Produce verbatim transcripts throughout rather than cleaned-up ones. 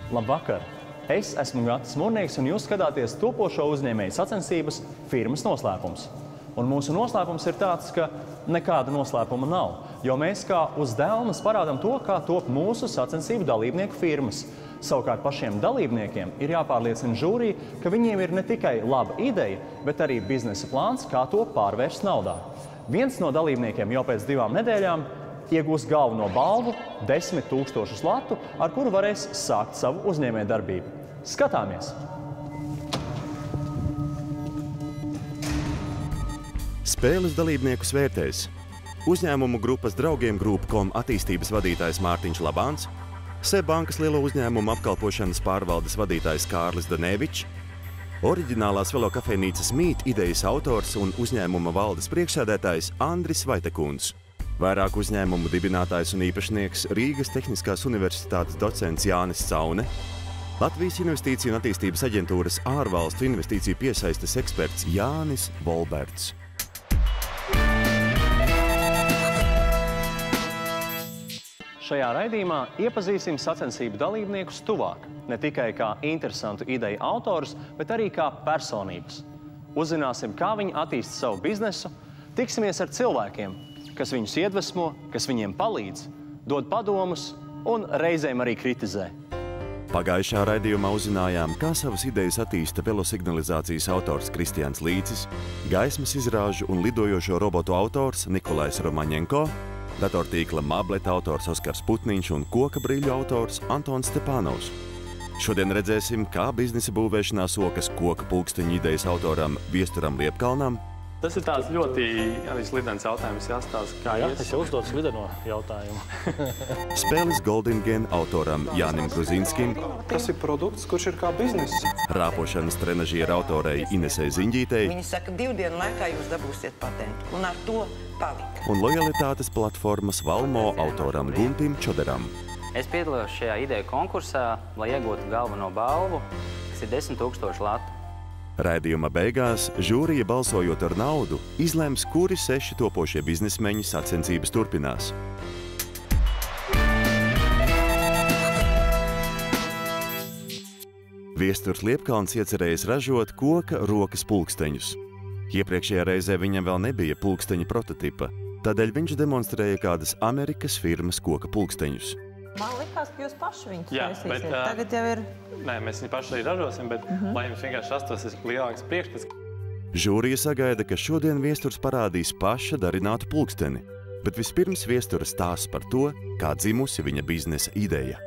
Labvakar! Es esmu Gatis Murnieks, un jūs skatāties topošo uzņēmēju sacensības firmas noslēpums. Un mūsu noslēpums ir tāds, ka nekāda noslēpuma nav, jo mēs kā uz dēlnes parādām to, kā top mūsu sacensību dalībnieku firmas. Savukārt pašiem dalībniekiem ir jāpārliecina žūrija, ka viņiem ir ne tikai laba ideja, bet arī biznesa plāns, kā to pārvērst naudā. Viens no dalībniekiem jau pēc divām nedēļām iegūs galveno balvu desmit tūkstošus latu, ar kuru varēs sākt savu uzņēmējdarbību. Skatāmies! Spēles dalībniekus vērtēs uzņēmumu grupas Draugiem Group punkt com attīstības vadītājs Mārtiņš Labāns, SEB bankas lielo uzņēmumu apkalpošanas pārvaldes vadītājs Kārlis Danēvičs, oriģinālās velokafejnīcas Mīt idejas autors un uzņēmuma valdes priekšsēdētājs Andris Vaitekunds. Vairāk uzņēmumu dibinātājs un īpašnieks Rīgas Tehniskās universitātes docents Jānis Caune, Latvijas Investīciju un attīstības aģentūras ārvalstu investīciju piesaistes eksperts Jānis Volberts. Šajā raidījumā iepazīsim sacensību dalībniekus tuvāk, ne tikai kā interesantu ideju autorus, bet arī kā personības. Uzzināsim, kā viņi attīsta savu biznesu, tiksimies ar cilvēkiem, kas viņus iedvesmo, kas viņiem palīdz, dod padomus un reizēm arī kritizē. Pagājušā raidījumā uzzinājām, kā savas idejas attīsta velosignalizācijas autors Kristians Līcis, gaismas izrāžu un lidojošo robotu autors Nikolais Romaņenko, datortīkla Mablet autors Oskars Putniņš un koka brīļu autors Antons Stepānovs. Šodien redzēsim, kā biznesa būvēšanā sokas koka pulksteņu idejas autoram Viesturam Liepkalnam. Tas ir tāds ļoti slidens jautājums jāstāsta, kā Jā, ies. es jau uzdodu slideno jautājumu. Spēles Goldingen autoram Jānim Gruzinskim. Tas ir produkts, kurš ir kā bizness. Rāpošanas trenažiera autorei Inesei Ziņģītei. Viņi saka, divu dienu laikā jūs dabūsiet patentu, un ar to palika. Un lojalitātes platformas Valmo autoram Guntim Čoderam. Es piedalījos šajā ideju konkursā, lai iegūtu galveno balvu, kas ir desmit tūkstoši latu. Raidījuma beigās žūrija balsojot ar naudu izlems, kuri seši topošie biznesmeņi sacensības turpinās. Viesturs Liepkalns iecerējis ražot koka rokas pulksteņus. Iepriekšējā reizē viņam vēl nebija pulksteņa prototipa, tādēļ viņš demonstrēja kādas Amerikas firmas koka pulksteņus. Man likās, ka jūs paši viņus Jā, taisīsiet. bet, ā, Tagad jau ir... Nē, mēs viņu paši arī ražosim, bet lai jums vienkārši rastos lielāks priekšstats. Žūrija sagaida, ka šodien Viesturs parādīs paša darinātu pulksteni, bet vispirms Viestura stāsts par to, kā dzimusi viņa biznesa ideja.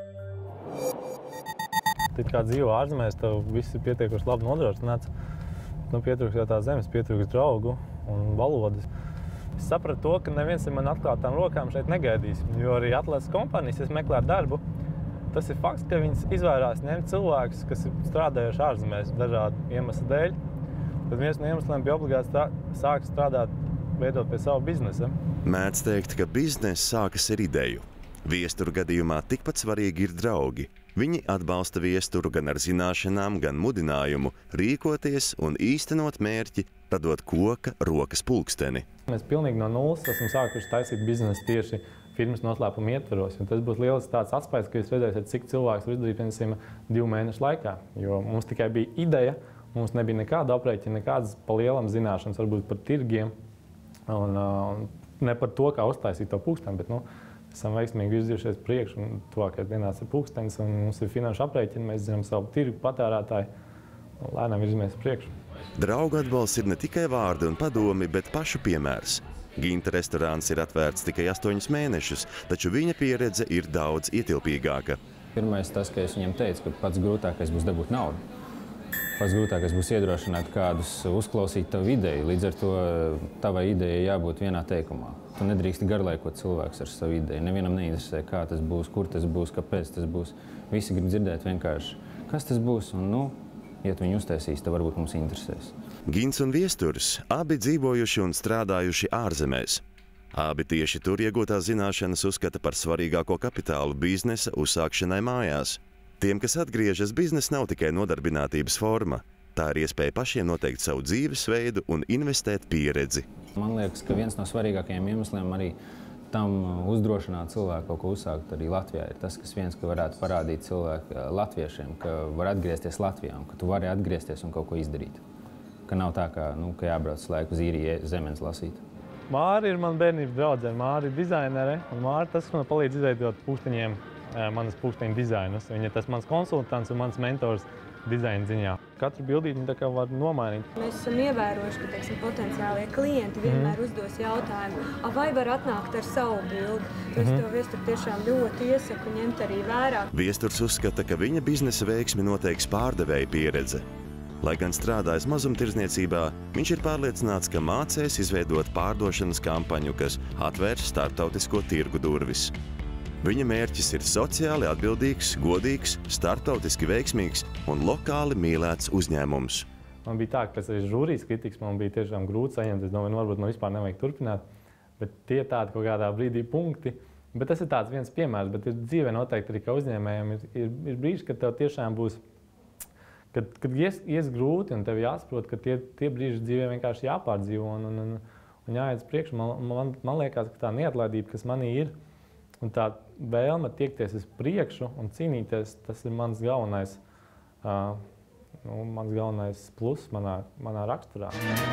Tad kā dzīvo ārzemēs, tev viss ir pietiekuši labi nodrošināts. Nu, pietrūks jau tā zemes, pietrūks draugu un valodas. Es sapratu to, ka neviens ar man atklātām rokām šeit negaidīs, jo arī atlases kompānijas, es meklēju darbu. Tas ir fakts, ka viņas izvairās ņemt cilvēkus, kas ir strādājuši ārzemēs dažādu iemeslu dēļ. Tad viens no iemesliem bija obligāti sākt strādāt, veidot pie savu biznesa. Mēdz teikt, ka bizness sākas ar ideju. Viesturu gadījumā tikpat svarīgi ir draugi. Viņi atbalsta Viesturu gan ar zināšanām, gan mudinājumu, rīkoties un īstenot mērķi, radot koka rokas pulksteni. Mēs pilnīgi no nulles esam sākuši taisīt biznesu tieši firmas noslēpuma ietvaros. Un tas būs liels tāds atspējas, ka jūs redzēsiet, cik cilvēks var izdarīt, piemēram, divu mēnešu laikā. Jo mums tikai bija ideja, mums nebija nekāda aprēķina, nekādas pa lielam zināšanas, varbūt par tirgiem. Un, un ne par to, kā uztaisīt to pulksteni, bet nu, esam veiksmīgi virzījušies priekš, un tuvākajās dienās ir pulkstenis, un mums ir finanšu aprēķini, mēs zinām savu tirgu patērētāju, un lēnām virzamies priekšu. Draugu atbalsts ir ne tikai vārdi un padomi, bet pašu piemērs. Ginta restorāns ir atvērts tikai astoņus mēnešus, taču viņa pieredze ir daudz ietilpīgāka. Pirmais tas, ka es viņam teicu, ka pats grūtākais būs dabūt naudu. Pats grūtākais būs iedrošināt kādus uzklausīt tavu ideju, līdz ar to tavai idejai jābūt vienā teikumā. Tu nedrīksti garlaikot cilvēks ar savu ideju. Nevienam neinteresē, kā tas būs, kur tas būs, kāpēc tas būs. Visi grib dzirdēt vienkārši, kas tas būs, un nu, ja tu viņu uztaisīs, tad varbūt mums interesēs. Gints un Viesturs abi dzīvojuši un strādājuši ārzemēs. Abi tieši tur iegūtās zināšanas uzskata par svarīgāko kapitālu biznesa uzsākšanai mājās. Tiem, kas atgriežas, biznesa nav tikai nodarbinātības forma. Tā ir iespēja pašiem noteikt savu dzīvesveidu un investēt pieredzi. Man liekas, ka viens no svarīgākajiem iemesliem arī tam uzdrošināt cilvēku kaut ko uzsākt arī Latvijā ir tas, kas viens, ka varētu parādīt cilvēku latviešiem, ka var atgriezties Latvijā un ka tu vari atgriezties un kaut ko izdarīt. Ka nav tā, ka, nu, ka jābrauc laiku uz īriju zemes lasīt. Māri ir mana bērnības draudzene, Māri ir dizainere, un Māri tas, kas man palīdz izveidot pūksteņiem manas pūksteņu dizainus. Viņa ir tas mans konsultants un mans mentors dizaina ziņā. Katru bildīti tā kā var nomainīt. Mēs esam ievērojuši, ka, teiksim, potenciālie klienti vienmēr mm. uzdos jautājumu, vai var atnākt ar savu bildi. Es mm. to Viesturu tiešām ļoti iesaku ņemt arī vērā. Viesturs uzskata, ka viņa biznesa veiksmi noteiks pārdevēja pieredze. Lai gan strādājas mazumtirdzniecībā, viņš ir pārliecināts, ka mācēs izveidot pārdošanas kampaņu, kas atvērs starptautisko tirgu durvis. Viņa mērķis ir sociāli atbildīgs, godīgs, starptautiski veiksmīgs un lokāli mīlēts uzņēmums. Man bija tā, ka pēc arī žūrijas kritikas man bija tiešām grūti saņemt. Es domāju, varbūt man vispār nevajag turpināt, bet tie tādi kaut kādā brīdī punkti. Bet tas ir tāds viens piemērs, bet ir dzīvē noteikti arī kā uzņēmējiem ir, ir, ir brīži, kad tev tiešām būs, kad, kad ies, ies grūti un tev jāsaprot, ka tie, tie brīži dzīvē vienkārši jāpārdzīvo un, un, un, un jāiet uz priekšu. Man, man, man liekas, ka tā neatlaidība, kas manī ir, un tā vēlme tiekties uz priekšu un cīnīties, tas ir mans galvenais, uh, nu, mans galvenais plus manā, manā raksturā.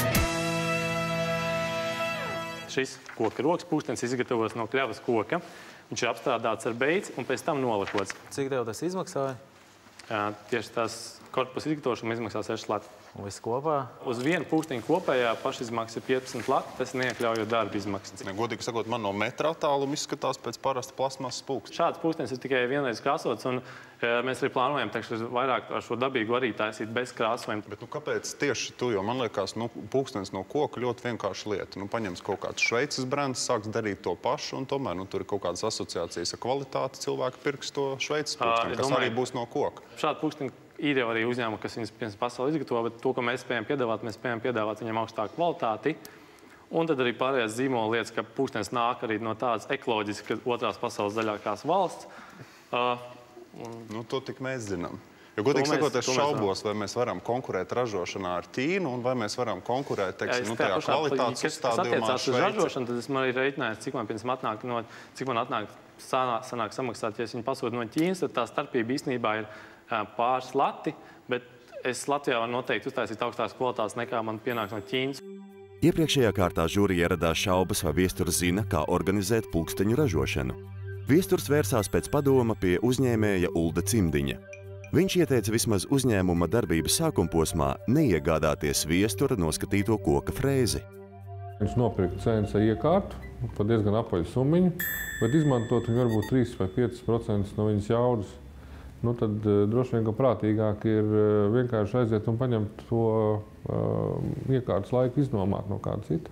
Šis koka rokas pūkstens izgatavots no kļavas koka. Viņš ir apstrādāts ar beici un pēc tam nolakots. Cik tev tas izmaksāja? Jā, tieši tās korpusa izgatavošana izmaksā sešas lati. Un viss kopā? Uz vienu pūksteņu kopējā pašizmaksa ir piecdesmit lati, tas neiekļaujot darba izmaksas. Godīgi sakot, man no metra attāluma izskatās pēc parasta plasmasas pūksteņa. Šāds pūkstenis ir tikai vienreiz krāsots, un mēs arī plānojam tekšu vairāk ar šo dabīgu arī taisīt bez krāsojuma. Bet nu, kāpēc tieši tu? Jo man liekas, nu, pūkstenis no koka ļoti vienkārši lieta. Nu, paņems kaut kāds Šveices brands, sāks darīt to pašu, un tomēr nu, tur ir kaut kādas asociācijas ar kvalitāti. Cilvēki pirks to Šveices pūksteni, kas arī būs no koka. Šādi pūksteni ir jau arī uzņēmumi, kas viņas pirms pasauli izgatavo, bet to, ko mēs spējam piedāvāt, mēs spējam piedāvāt viņam augstāku kvalitāti. Un tad arī pārējās zīmola lietas, ka pūkstenis nāk arī no tādas ekoloģiskas otrās pasaules daļākās valsts. Uh, un... Nu, to tik mēs zinām. Jo, godīgi sakot, es šaubos, vai mēs varam konkurēt ražošanā ar Ķīnu, un vai mēs varam konkurēt, teiksim, ja, nu, tajā kvalitātes uzstādījumā ar Šveici. Ražošanu, tad esmu arī reiķinājis, cik man, atnāk no, cik man atnāk, sanāk, sanāk samaksāt, ja es viņu pasūtu no Ķīnas, tad tā starpība īstenībā ir pāris lati, bet es Latvijā varu noteikti uztaisīt augstākas kvalitātes nekā man pienāks no Ķīnas. Iepriekšējā kārtā žūrija ieradās šaubas, vai Viesturs zina, kā organizēt pulksteņu ražošanu. Viesturs vērsās pēc padoma pie uzņēmēja Ulda Cimdiņa. Viņš ieteica vismaz uzņēmuma darbības sākumposmā neiegādāties Viestura noskatīto koka frēzi. Viņš nopirka C N C iekārtu par diezgan apaļu summiņu, bet izmantot viņu varbūt trīs vai piecus procentus no viņas jaudas. Nu, tad droši vien, ka prātīgāk ir vienkārši aiziet un paņemt to uh, iekārtas laiku iznomāt no kāda cita.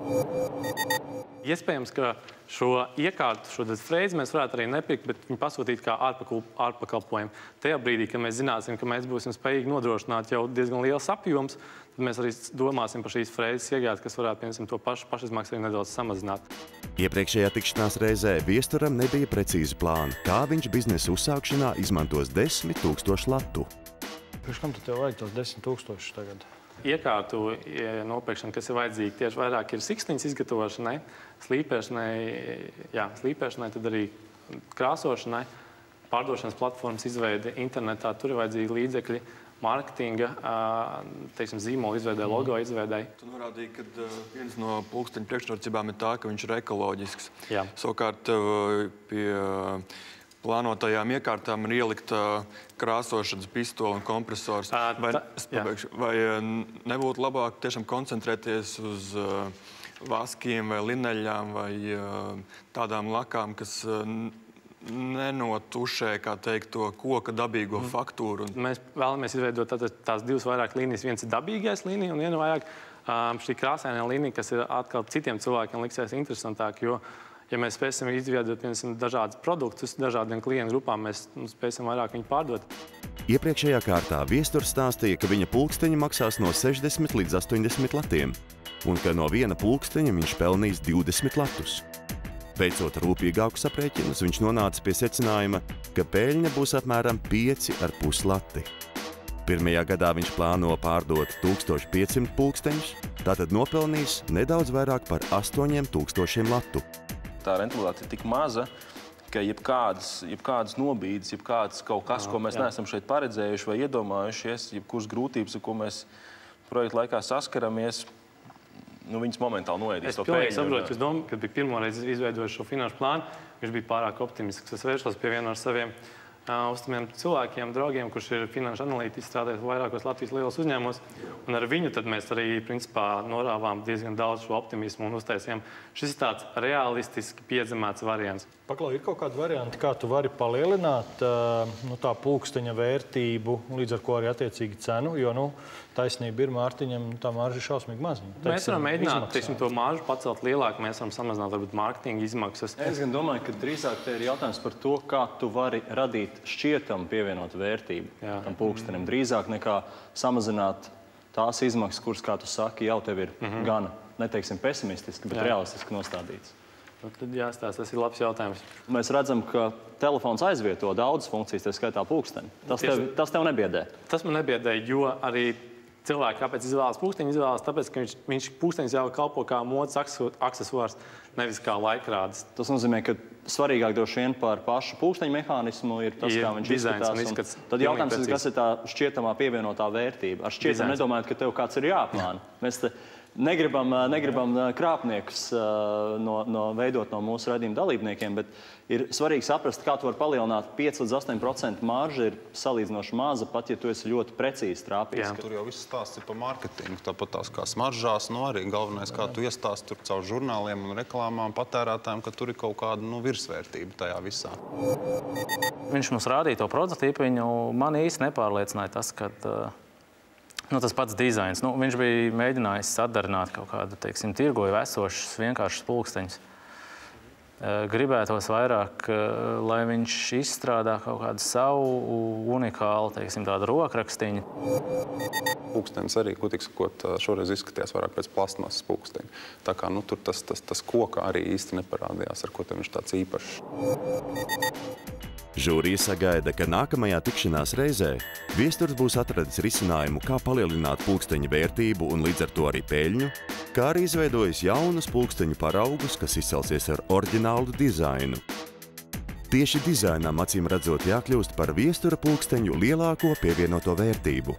Iespējams, ka šo iekārtu, šo frēzi mēs varētu arī nepirkt, bet viņu pasūtīt kā ārpakalpojumu. Tajā brīdī, kad mēs zināsim, ka mēs būsim spējīgi nodrošināt jau diezgan liels apjoms, tad mēs arī domāsim par šīs frēzes iegādi, kas varētu, piemēram, to pašu pašizmaksu arī nedaudz samazināt. Iepriekšējā tikšanās reizē Viesturam nebija precīzi plāni, kā viņš biznesa uzsākšanā izmantos desmit tūkstošu latu. Pirms kam tu tev vajag tos desmit tūkstošus tagad? Iekārtu nopirkšana, kas ir vajadzīga tieši vairāk ir siksniņas izgatavošanai, slīpēšanai, jā, slīpēšanai, tad arī krāsošanai, pārdošanas platformas izveide internetā, tur ir vajadzīgi līdzekļi, mārketinga, teiksim, zīmola izveidē, logo izveidē. Tu norādīji, ka viens no pulksteņu priekšrocībām ir tā, ka viņš ir ekoloģisks. Jā. Savukārt pie plānotajām iekārtām ir ielikt krāsošanas pistoli un kompresors. Vai, vai nebūtu labāk tiešām koncentrēties uz vaskiem vai lineļām vai tādām lakām, kas nenotušē, kā teikt, to koka dabīgo mm. faktūru? Mēs vēlamies izveidot tās divas vairāk līnijas. Viens ir dabīgais līnija un viena vairāk šī krāsainā līnija, kas ir atkal citiem cilvēkiem liksies interesantāk, jo ja mēs spēsim izveidot, piemēram, dažādas produktus, dažādiem klientu grupām, mēs spēsim vairāk viņu pārdot. Iepriekšējā kārtā Viesturs stāstīja, ka viņa pulksteņi maksās no sešdesmit līdz astoņdesmit latiem, un ka no viena pulksteņa viņš pelnīs divdesmit latus. Veicot rūpīgākus aprēķinus, viņš nonāca pie secinājuma, ka peļņa būs apmēram pieci ar pus lati. Pirmajā gadā viņš plāno pārdot tūkstoš piecsimt pulksteņus, tātad nopelnīs nedaudz vairāk par astoņiem tūkstošiem latu. tā rentabilitāte ir tik maza, ka jebkādas, jebkādas nobīdes, jebkādas kaut kas, ko mēs neesam šeit paredzējuši vai iedomājušies, jebkuras grūtības, ar ko mēs projekta laikā saskaramies, nu, viņas momentāli noēdīs to peļņu. Es pilnīgi saprotu, jūs domājat, kad bija pirmo reizi izveidojis šo finanšu plānu, viņš bija pārāk optimistisks. Es vēršos pie viena ar saviem uh, uzticamiem cilvēkiem, draugiem, kurš ir finanšu analītiķis, strādājis vairākos Latvijas lielos uzņēmumos. Un ar viņu tad mēs arī, principā, norāvām diezgan daudz šo optimismu un uztaisījām. Šis ir tāds realistiski piedzemēts variants. Paklau, ir kaut kādi varianti, kā tu vari palielināt uh, nu, tā pulksteņa vērtību, līdz ar ko arī attiecīgi cenu, jo, nu, taisnība ir Mārtiņam, tā marža ir šausmīgi maziņa. Mēs varam mēģināt, teiksim, to maržu pacelt lielāk, mēs varam samazināt, varbūt, mārketinga izmaksas. Es gan domāju, ka drīzāk te ir jautājums par to, kā tu vari radīt šķietamu pievienotu vērtību Jā. tam pulkstenim. Drīzāk nekā samazināt tās izmaksas, kuras, kā tu saki, jau tev ir mm-hmm. gan, neteiksim, pesimistiski, bet Jā. realistiski nostādīts. Tad jāstāsta, tas ir labs jautājums. Mēs redzam, ka telefons aizvieto daudzas funkcijas, tā skaitā pulksteni. Tas tev, tas tev nebiedē? Tas man nebiedē, jo arī cilvēki, kāpēc izvēlās pulksteņu, izvēlās tāpēc, ka viņš, viņš pulksteņus jau kalpo kā modes aksesuārs, nevis kā laikrādes. Tas nozīmē, ka svarīgāk droši vien par pašu pulksteņu mehānismu ir tas, ir kā viņš izskatās. Un izskats, un tad jautājums ir, kas ir tā šķietamā pievienotā vērtība. Ar šķietam nedomājot, ka tev kāds ir jāplāna. Mēs te negribam, negribam krāpniekus no, no, veidot no mūsu raidījuma dalībniekiem, bet ir svarīgi saprast, kā tu vari palielināt pieci līdz astoņi procenti marža ir salīdzinoši maza, pat ja tu esi ļoti precīzi trāpījis. Tur jau viss stāsts ir par mārketingu, tāpat tās kā smaržās, no arī galvenais, kā tu iestāsti tur caur žurnāliem un reklāmām patērētājiem, ka tur ir kaut kāda nu, virsvērtība tajā visā. Viņš mums rādīja to prototipu, viņu man īsti nepārliecināja tas, ka nu, tas pats dizains. Nu, viņš bija mēģinājis sadarināt kaut kādu, teiksim, tirgoju esošus vienkāršus pulksteņus. Gribētos vairāk, lai viņš izstrādā kaut kādu savu unikālu, teiksim, tādu rokrakstiņu. Pulkstenis arī, gudīgi sakot, šoreiz izskatījās vairāk pēc plastmasas pulksteņa. Tā kā, nu, tur tas, tas, tas koka arī īsti neparādījās, ar ko tam viņš tāds īpašs. Žūrija sagaida, ka nākamajā tikšanās reizē viesturs būs atradis risinājumu, kā palielināt pulksteņa vērtību un līdz ar to arī peļņu, kā arī izveidojis jaunus pulksteņu paraugus, kas izcelsies ar oriģinālu dizainu. Tieši dizainam acīm redzot jākļūst par viestura pulksteņu lielāko pievienoto vērtību.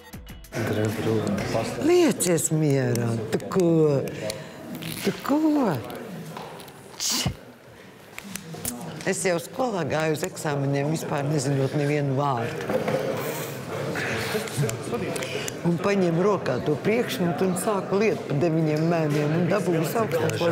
Liecies mierā, tu ko? Tu ko? Es jau skolā gāju uz eksāmeniem, vispār nezinot nevienu vārdu. Un paņēmu rokā to priekšmetu un sāku lietu pa deviņiem mēniem un dabūju augstāko.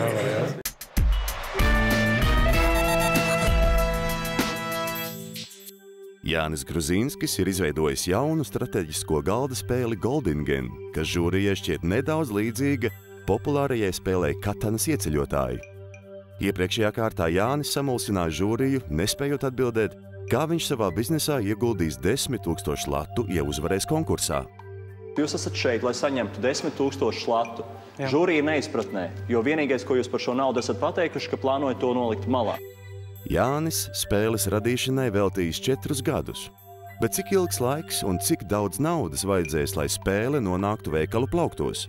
Jānis Gruzīnskis ir izveidojis jaunu strateģisko galda spēli Goldingen, kas žūrijai šķiet nedaudz līdzīga populārajai spēlei Katanas ieceļotāji. Iepriekšējā kārtā Jānis samulsināja žūriju, nespējot atbildēt, kā viņš savā biznesā ieguldīs desmit tūkstošu latu, ja uzvarēs konkursā. Jūs esat šeit, lai saņemtu desmit tūkstošu latu. Jā. Žūrija neizpratnē, jo vienīgais, ko jūs par šo naudu esat pateikuši, ka plānojat to nolikt malā. Jānis spēles radīšanai veltījis četrus gadus. Bet cik ilgs laiks un cik daudz naudas vajadzēs, lai spēle nonāktu veikalu plauktos?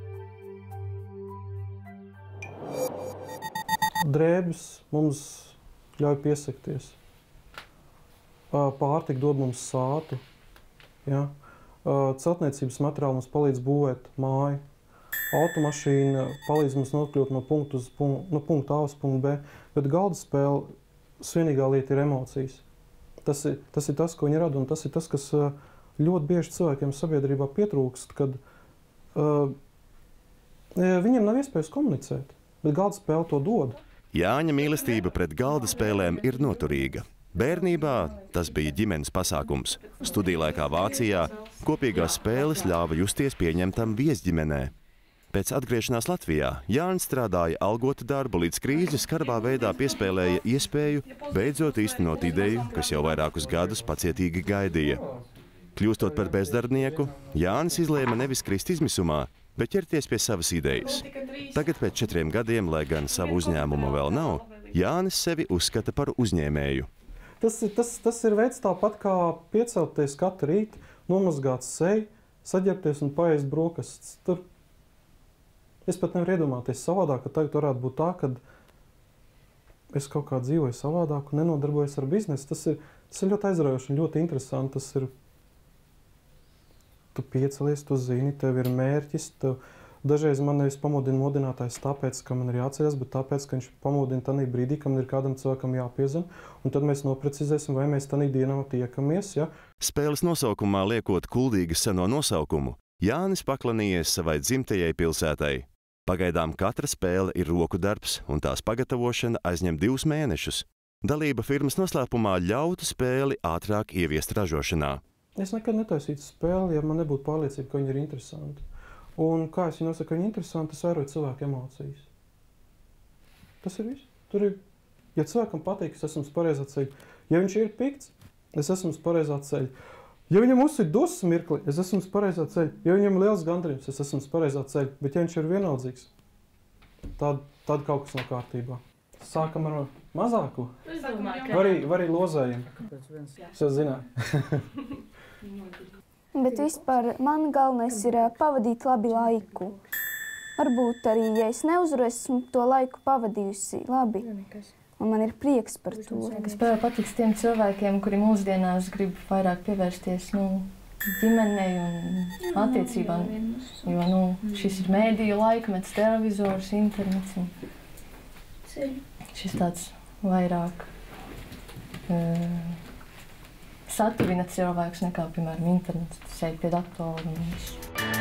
Drēbes mums ļauj piesakties. Pārtika dod mums sātu. Ja? Celtniecības materiāli mums palīdz būvēt māju. Automašīna palīdz mums nokļūt no punktu, uz punktu, no punktu A uz punktu B. Bet galda spēle svienīgā lieta ir emocijas. Tas ir, tas ir tas, ko viņi rada, un tas ir tas, kas ļoti bieži cilvēkiem sabiedrībā pietrūkst, kad uh, viņiem nav iespējas komunicēt, bet galda spēle to dod. Jāņa mīlestība pret galda spēlēm ir noturīga. Bērnībā tas bija ģimenes pasākums. Studiju laikā Vācijā kopīgās spēles ļāva justies pieņemtam viesģimenē. Pēc atgriešanās Latvijā Jānis strādāja algotu darbu, līdz krīze skarbā veidā piespēlēja iespēju beidzot īstenot ideju, kas jau vairākus gadus pacietīgi gaidīja. Kļūstot par bezdarbnieku, Jānis izlēma nevis krist izmisumā, bet ķerties pie savas idejas. Tagad pēc četriem gadiem, lai gan savu uzņēmumu vēl nav, Jānis sevi uzskata par uzņēmēju. Tas ir, tas, tas ir veids tāpat kā piecelties katru rītu, nomazgāt seju, saģērbties un paēst brokastis. Tur es pat nevaru iedomāties savādāk, ka tagad varētu būt tā, kad es kaut kā dzīvoju savādāk un nenodarbojos ar biznesu. Tas ir, tas ir ļoti aizraujoši un ļoti interesanti. Tas ir, tu piecelies, tu zini, tev ir mērķis. Tev, dažreiz man nevis pamodina modinātājs tāpēc, ka man ir jāceļas, bet tāpēc, ka viņš pamodina tanī brīdī, ka man ir kādam cilvēkam jāpiezina. Un tad mēs noprecizēsim, vai mēs tanī dienā tiekamies. Ja? Spēles nosaukumā liekot kuldīgas seno nosaukumu, Jānis paklanījies savai dzimtajai pilsētai. Pagaidām katra spēle ir roku darbs, un tās pagatavošana aizņem divus mēnešus. Dalība firmas noslēpumā ļautu spēli ātrāk ieviest ražošanā. Es nekad netaisītu spēli, ja man nebūtu pārliecība, ka viņi ir interesanti. Un kā es viņu nosaku, ka viņi ir interesanti, es vēroju cilvēku emocijas. Tas ir viss. Tur ir, ja cilvēkam patīk, es esmu uz pareizā ceļa. Ja viņš ir pikts, es esmu uz pareizā ceļa. Ja viņam uzsit dusmas mirkli, es esmu uz pareizā ceļa. Ja viņam ir liels gandarījums, es esmu uz pareizā ceļa. Bet ja viņš ir vienaldzīgs, tad, tad kaut kas nav kārtībā. Sākam ar mazāko. Vai arī, vai arī lozējam. Es jau zināju. Bet vispār man galvenais ir pavadīt labi laiku. Varbūt arī, ja es neuzvaru, esmu to laiku pavadījusi labi. Un man ir prieks par to. Spēle patiks tiem cilvēkiem, kuri mūsdienās grib vairāk pievērsties nu, ģimenei un attiecībām. Jo nu, šis ir mēdīju laikmets, televizors, internets. Un šis tāds vairāk uh, satuvina cilvēks nekā, piemēram, internets. Tas ej pie datora un viss.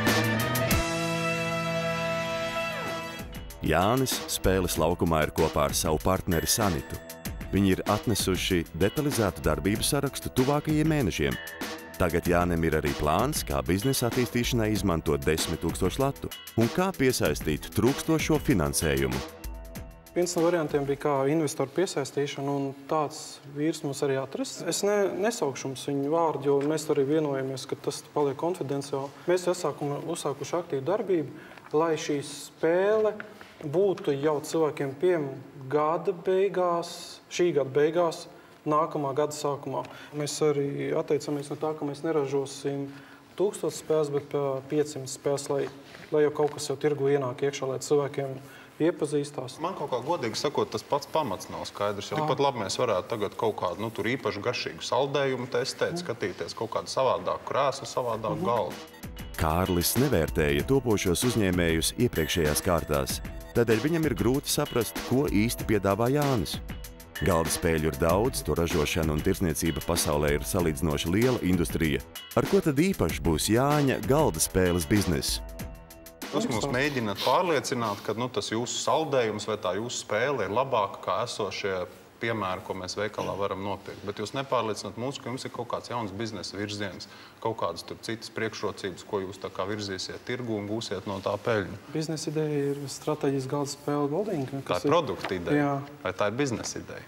Jānis spēles laukumā ir kopā ar savu partneri Sanitu. Viņi ir atnesuši detalizētu darbību sarakstu tuvākajiem mēnešiem. Tagad Jānim ir arī plāns, kā biznesa attīstīšanai izmantot desmit tūkstošu latu un kā piesaistīt trūkstošo finansējumu. Viens no variantiem bija kā investoru piesaistīšana, un tāds vīrs mums arī atrasts. Es ne, nesaukšu mums viņu vārdu, jo mēs arī vienojamies, ka tas paliek konfidenciāli. Mēs esam uzsākuši aktīvu darbību, lai šī spēle būtu jau cilvēkiem pieejama gada beigās, šī gada beigās, nākamā gada sākumā. Mēs arī atteicamies no tā, ka mēs neražosim tūkstotis spēles, bet piecsimt spēles, lai, lai jau kaut kas jau tirgu ienāk iekšā, lai cilvēkiem iepazīstās. Man kaut kā godīgi sakot, tas pats pamats nav skaidrs. Arī pat labi mēs varētu tagad kaut kādu nu, tur īpaši garšīgu saldējumu testēt, skatīties kaut kādu savādāku krēslu, savādāku galdu. Kārlis nevērtēja topošos uzņēmējus iepriekšējās kārtās. Tādēļ viņam ir grūti saprast, ko īsti piedāvā Jānis. Galda spēļu ir daudz, to ražošana un tirdzniecība pasaulē ir salīdzinoši liela industrija. Ar ko tad īpaši būs Jāņa galda spēles bizness? Jūs mums mēģināt pārliecināt, ka nu, tas jūsu saldējums vai tā jūsu spēle ir labāka kā esošie piemēri, ko mēs veikalā varam nopirkt. Bet jūs nepārliecināt mūs, ka jums ir kaut kāds jauns biznesa virziens, kaut kādas tur citas priekšrocības, ko jūs tā kā virzīsiet tirgu un gūsiet no tā peļņu. Biznesa ideja ir strateģiska galda spēle Golding. Tā ir produkta ideja, vai tā ir biznesa ideja?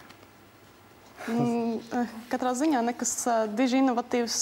Mm, katrā ziņā nekas diži inovatīvs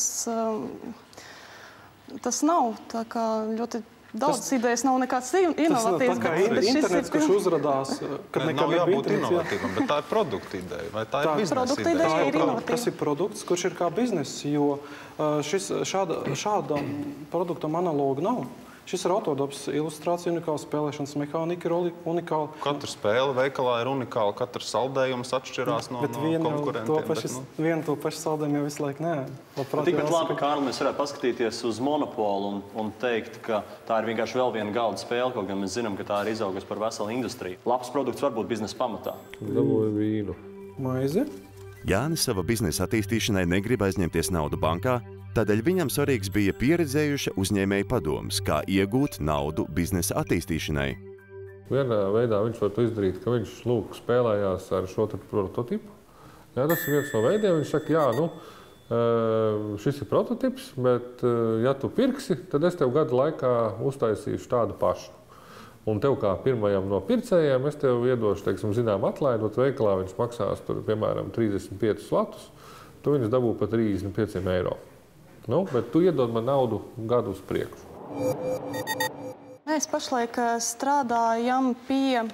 tas nav. Tā kā ļoti daudz idejas nav nekāds inovatīvs. Tas tā kā internets, kurš uzradās, kad nekā nav jābūt inovatīvam, bet tā ir produkta ideja, vai tā ir biznesa ideja? Tā ir inovatīva. Tas ir produkts, kurš ir kā bizness, jo šis, šāda, šādam produktam analoga nav. Šis ir autodabs ilustrācija, unikāla spēlēšanas mehānika ir unikāla. Katra spēle veikalā ir unikāla, katrs saldējums atšķirās no, bet no konkurentiem. To paši, bet, nu... Vienu to pašu saldējumu jau visu laiku nē. Tikpat labi, Kārli, mēs varētu paskatīties uz monopolu un, un teikt, ka tā ir vienkārši vēl viena galda spēle, kaut gan mēs zinām, ka tā ir izaugusi par veselu industriju. Labs produkts var būt biznesa pamatā. Dabūju vīnu. Maizi. Jānis sava biznesa attīstīšanai negrib aizņemties naudu bankā, tādēļ viņam svarīgs bija pieredzējuša uzņēmēja padoms, kā iegūt naudu biznesa attīstīšanai. Vienā veidā viņš var to izdarīt, ka viņš lūk spēlējās ar šo prototipu. Jā, tas ir viens no veidiem. Viņš saka, jā, nu, šis ir prototips, bet ja tu pirksi, tad es tev gadu laikā uztaisīšu tādu pašu. Un tev kā pirmajam no pircējiem es tev iedošu, teiksim, zinām atlaidot veikalā, viņš maksās tur, piemēram, trīsdesmit piecus latus, tu viņus dabū par trīsdesmit pieciem eiro. Nu, bet tu iedod man naudu gadu uz priekšu. Mēs pašlaik strādājam pie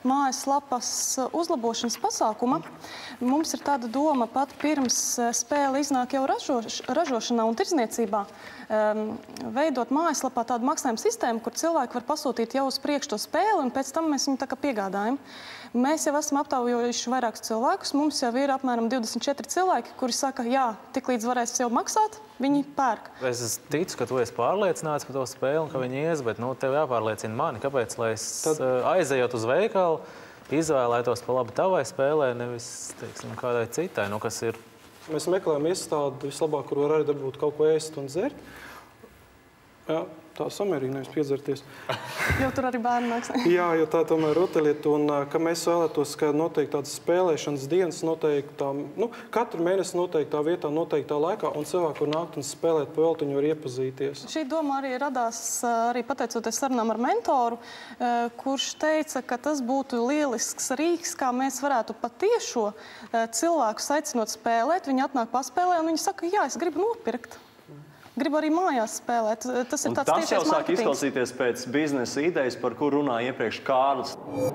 mājaslapas uzlabošanas pasākuma. Mums ir tāda doma pat pirms spēle iznāk jau ražoš, ražošanā un tirdzniecībā, um, veidot mājaslapā tādu maksājumu sistēmu, kur cilvēki var pasūtīt jau uz priekšu to spēli, un pēc tam mēs viņu tā kā piegādājam. Mēs jau esam aptaujojuši vairākus cilvēkus. Mums jau ir apmēram divdesmit četri cilvēki, kuri saka, jā, tik līdz varēs jau maksāt, viņi pērk. Es ticu, ka tu esi pārliecināts par to spēli un ka viņi ies, bet nu, tev jāpārliecina mani. Kāpēc, lai es Tad... aizejot uz veikalu, izvēlētos pa labi tavai spēlē, nevis, teiksim, kādai citai, nu, kas ir... Mēs meklējam iestādi vislabāk, kur var arī dabūt kaut ko ēst un dzert. Jā. Tā samērīgi nevis piedzerties. Jo tur arī bērni nāks. Jā, jo tā tomēr rotaļlieta. Un ka mēs vēlētos, ka noteikti tādas spēlēšanas dienas noteiktā, nu, katru mēnesi noteiktā vietā, noteiktā laikā, un cilvēki var nākt un spēlēt pa veltiņu, var iepazīties. Šī doma arī radās arī pateicoties sarunām ar mentoru, kurš teica, ka tas būtu lielisks rīks, kā mēs varētu patiešo cilvēkus aicinot spēlēt. Viņi atnāk paspēlē un viņi saka, jā, es gribu nopirkt. Gribu arī mājās spēlēt. Tas ir tāds tas jau tiešais sāk marketings. izklausīties pēc biznesa idejas, par kur runāja iepriekš Kārlis.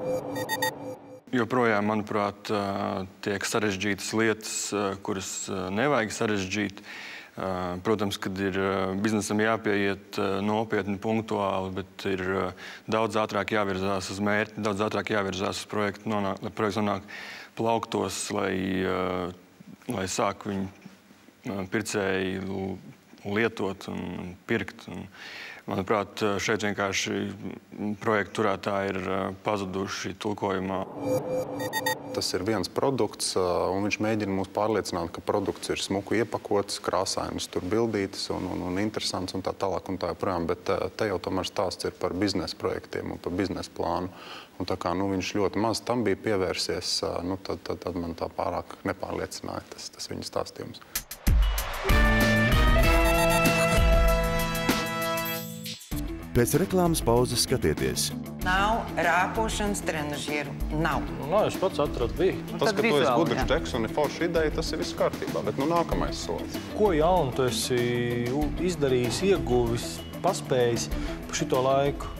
Joprojām, manuprāt, tiek sarežģītas lietas, kuras nevajag sarežģīt. Protams, kad ir biznesam jāpieiet nopietni, punktuāli, bet ir daudz ātrāk jāvirzās uz mērķi, daudz ātrāk jāvirzās uz projektu, nonāk, lai projekts nonāk plauktos, lai, lai sāk viņu pircēji lietot un pirkt. Un, manuprāt, šeit vienkārši projektu turētāji ir pazuduši tulkojumā. Tas ir viens produkts, un viņš mēģina mūs pārliecināt, ka produkts ir smuku iepakots, krāsainas, tur bildītas un, un, un interesants un tā tālāk un tā joprojām. Bet te jau tomēr stāsts ir par biznesa projektiem un par biznesa plānu. Un tā kā nu, viņš ļoti maz tam bija pievērsies, nu, tad, tad, tad man tā pārāk nepārliecināja tas, tas viņa stāstījums. Pēc reklāmas pauzes skatieties. Nav rāpošanas trenažieru. Nav. Nā, es pats atradu bija. Tas, ka tu esi gudrs džeks un ir forša ideja, tas ir viss kārtībā, bet nu nākamais solis. Ko jaunu tu esi izdarījis, ieguvis, paspējis pa šito laiku?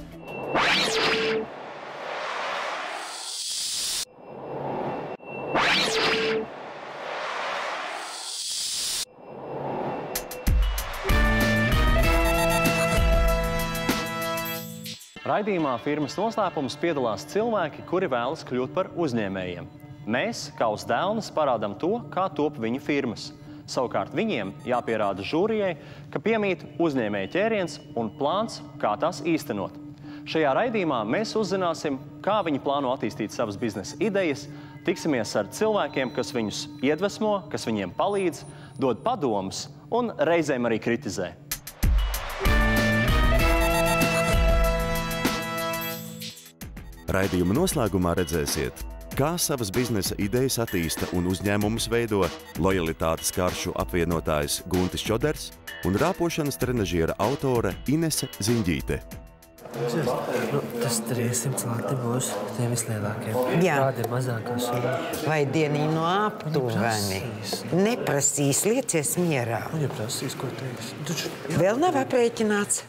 Raidījumā Firmas noslēpums piedalās cilvēki, kuri vēlas kļūt par uzņēmējiem. Mēs, kā uz dēlnes, parādām to, kā top viņu firmas. Savukārt viņiem jāpierāda žūrijai, ka piemīt uzņēmēja ķēriens un plāns, kā tās īstenot. Šajā raidījumā mēs uzzināsim, kā viņi plāno attīstīt savas biznesa idejas, tiksimies ar cilvēkiem, kas viņus iedvesmo, kas viņiem palīdz, dod padomus un reizēm arī kritizē. Raidījuma noslēgumā redzēsiet, kā savas biznesa idejas attīsta un uzņēmumus veido lojalitātes karšu apvienotājs Guntis Čoders un rāpošanas trenažiera autore Inese Ziņģīte. Nu, tas trīssimt lati būs tie vislielākie. Jā. Kāda ir mazākā summa? Vai dienīgi no aptuveni? Neprasīs, liecies mierā. Viņa prasīs, ko teiks. Taču... Vēl nav aprēķināts.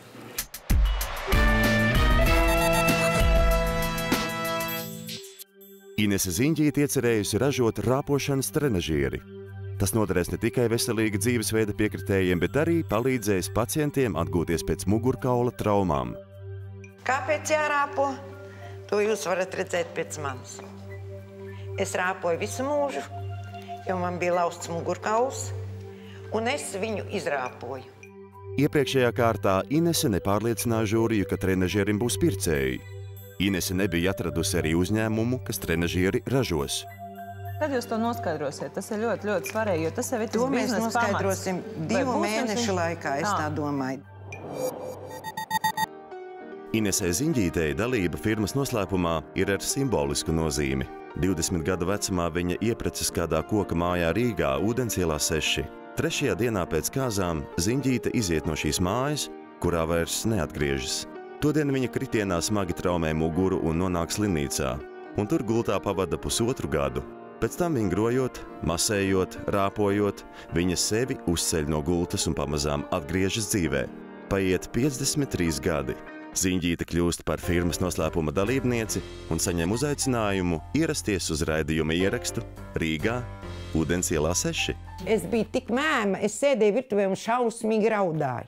Inese Ziņģīte iecerējusi ražot rāpošanas trenažieri. Tas noderēs ne tikai veselīga dzīvesveida piekritējiem, bet arī palīdzēs pacientiem atgūties pēc mugurkaula traumām. Kāpēc jārāpo? To jūs varat redzēt pēc manis. Es rāpoju visu mūžu, jo man bija lausts mugurkauls, un es viņu izrāpoju. Iepriekšējā kārtā Inese nepārliecināja žūriju, ka trenažierim būs pircēji. Inese nebija atradusi arī uzņēmumu, kas trenažieri ražos. Kad jūs to noskaidrosiet? Tas ir ļoti, ļoti svarīgi, jo tas jau ir tas to mēs biznesa noskaidrosim pamats. divu mēnešu laikā, es tā domāju. Inesei Ziņģītei dalība firmas noslēpumā ir ar simbolisku nozīmi. divdesmit gadu vecumā viņa iepreces kādā koka mājā Rīgā, Ūdensielā seši. Trešajā dienā pēc kāzām Ziņģīte iziet no šīs mājas, kurā vairs neatgriežas. Todien viņa kritienā smagi traumē muguru un nonāk slimnīcā, un tur gultā pavada pusotru gadu. Pēc tam vingrojot, masējot, rāpojot, viņa sevi uzceļ no gultas un pamazām atgriežas dzīvē. Paiet piecdesmit trīs gadi. Ziņģīte kļūst par firmas noslēpuma dalībnieci un saņem uzaicinājumu ierasties uz raidījuma ierakstu Rīgā, Ūdens ielā seši. Es biju tik mēma, es sēdēju virtuvē un šausmīgi raudāju.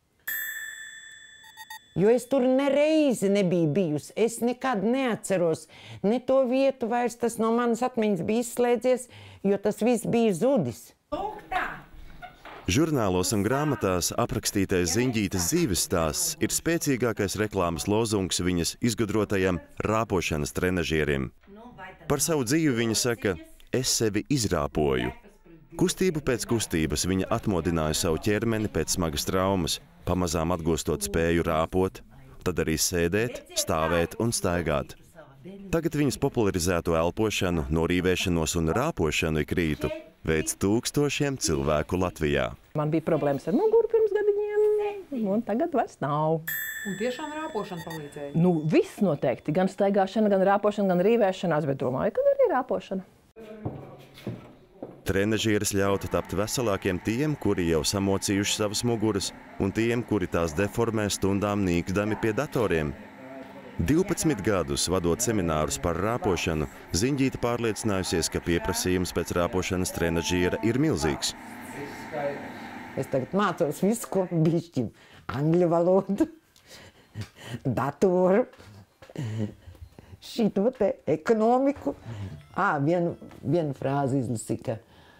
Jo es tur nereizi nebiju bijusi. Es nekad neatceros ne to vietu vairs, tas no manas atmiņas bija izslēdzies, jo tas viss bija zudis. Žurnālos un grāmatās aprakstītais Ziņģītes dzīves stāsts ir spēcīgākais reklāmas lozungs viņas izgudrotajam rāpošanas trenažierim. Par savu dzīvi viņa saka, es sevi izrāpoju. Kustību pēc kustības viņa atmodināja savu ķermeni pēc smagas traumas, pamazām atgūstot spēju rāpot, tad arī sēdēt, stāvēt un staigāt. Tagad viņas popularizēto elpošanu, norīvēšanos un rāpošanu ik rītu veids tūkstošiem cilvēku Latvijā. Man bija problēmas ar muguru pirms gadiņiem, un tagad vairs nav. Un tiešām rāpošana palīdzēja? Nu, viss noteikti. Gan staigāšana, gan rāpošana, gan rīvēšanās, bet domāju, ka arī rāpošana. Trenažieres ļautu tapt veselākiem tiem, kuri jau samocījuši savas muguras, un tiem, kuri tās deformē stundām nīkdami pie datoriem. divpadsmit gadus vadot seminārus par rāpošanu, Ziņģīte pārliecinājusies, ka pieprasījums pēc rāpošanas trenažiera ir milzīgs. Es tagad mācos visu, ko bišķi. Angļu valodu, datoru, šito te ekonomiku. Ā, vienu, vienu frāzi izlasīju, ka,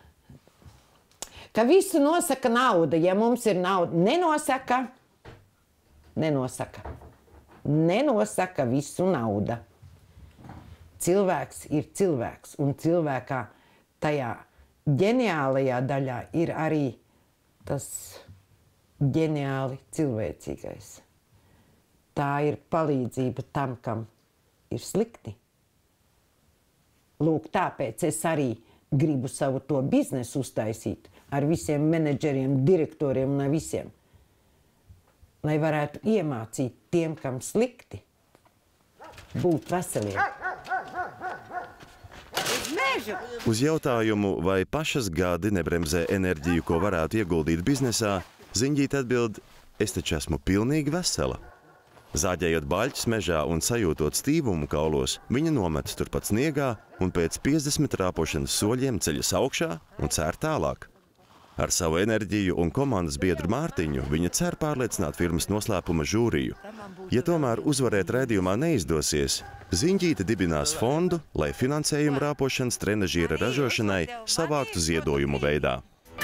ka visu nosaka nauda. Ja mums ir nauda, nenosaka, nenosaka. Nenosaka visu nauda. Cilvēks ir cilvēks, un cilvēkā tajā ģeniālajā daļā ir arī tas ģeniāli cilvēcīgais. Tā ir palīdzība tam, kam ir slikti. Lūk, tāpēc es arī gribu savu to biznesu uztaisīt ar visiem menedžeriem, direktoriem un visiem. Lai varētu iemācīt tiem, kam slikti, būt veseliem. Uz jautājumu, vai pašas gadi nebremzē enerģiju, ko varētu ieguldīt biznesā, Ziņģīte atbild, es taču esmu pilnīgi vesela. Zāģējot baļķus mežā un sajūtot stīvumu kaulos, viņa nometas turpat sniegā un pēc piecdesmit rāpošanas soļiem ceļas augšā un cer tālāk. Ar savu enerģiju un komandas biedru Mārtiņu viņa cer pārliecināt firmas noslēpuma žūriju. Ja tomēr uzvarēt raidījumā neizdosies, Ziņģīte dibinās fondu, lai finansējumu rāpošanas trenažiera ražošanai savāktu ziedojumu veidā.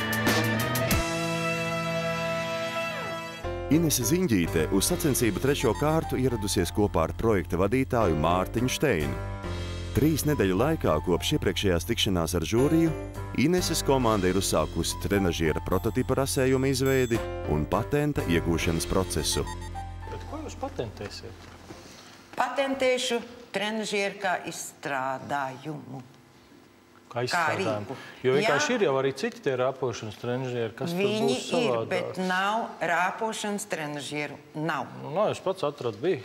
Inese Ziņģīte uz sacensību trešo kārtu ieradusies kopā ar projekta vadītāju Mārtiņu Šteinu. Trīs nedēļu laikā kopš iepriekšējās tikšanās ar žūriju Ineses komanda ir uzsākusi trenažiera prototipa rasējuma izveidi un patenta iegūšanas procesu. Bet ko jūs patentēsiet? Patentēšu trenažieru kā izstrādājumu. Kā izstrādājumu? Jo vienkārši ir jau arī citi tie rāpošanas trenažieri, kas tur Viņi būs savādāk. ir, bet nav rāpošanas trenažieru. Nav. Nā, es pats atradu biju.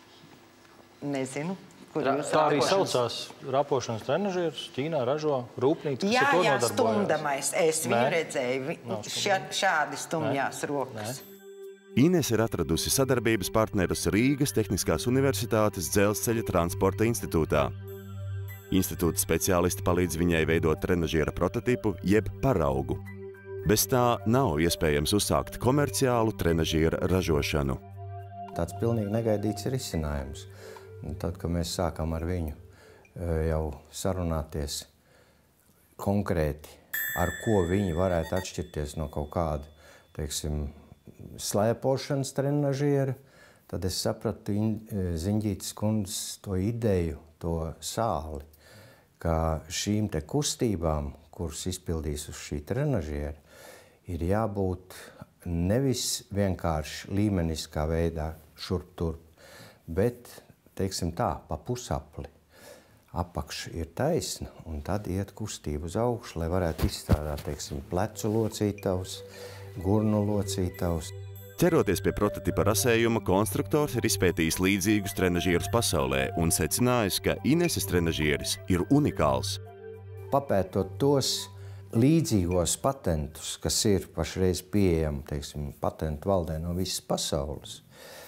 Nezinu. Kur Tā, jūs tā arī rāpošanas- saucās rāpošanas trenažierus. Ķīnā ražo rūpnīca, kas Jā, ar to jā, nodarbojās. stumdamais. Es viņu Nē? redzēju. Vi- Nav šā, šādi stumjās rokas. Inese ir atradusi sadarbības partnerus Rīgas Tehniskās universitātes Dzelzceļa transporta institūtā. Institūta speciālisti palīdz viņai veidot trenažiera prototipu jeb paraugu. Bez tā nav iespējams uzsākt komerciālu trenažiera ražošanu. Tāds pilnīgi negaidīts risinājums. Un tad, kad mēs sākam ar viņu jau sarunāties konkrēti, ar ko viņi varētu atšķirties no kaut kāda, teiksim, slēpošanas trenažiera, tad es sapratu Ziņģītes kundzes to ideju, to sāli, ka šīm te kustībām, kuras izpildīs uz šī trenažiera, ir jābūt nevis vienkārši līmeniskā veidā šurp turp, bet, teiksim tā, pa pusapli. Apakš ir taisna, un tad iet kustība uz augšu, lai varētu izstrādāt, teiksim, plecu locītavus, gurnu locītavus. Ķeroties pie prototipa rasējuma, konstruktors ir izpētījis līdzīgus trenažierus pasaulē un secinājis, ka Ineses trenažieris ir unikāls. Papētot tos līdzīgos patentus, kas ir pašreiz pieejami, teiksim, patentu valdē no visas pasaules,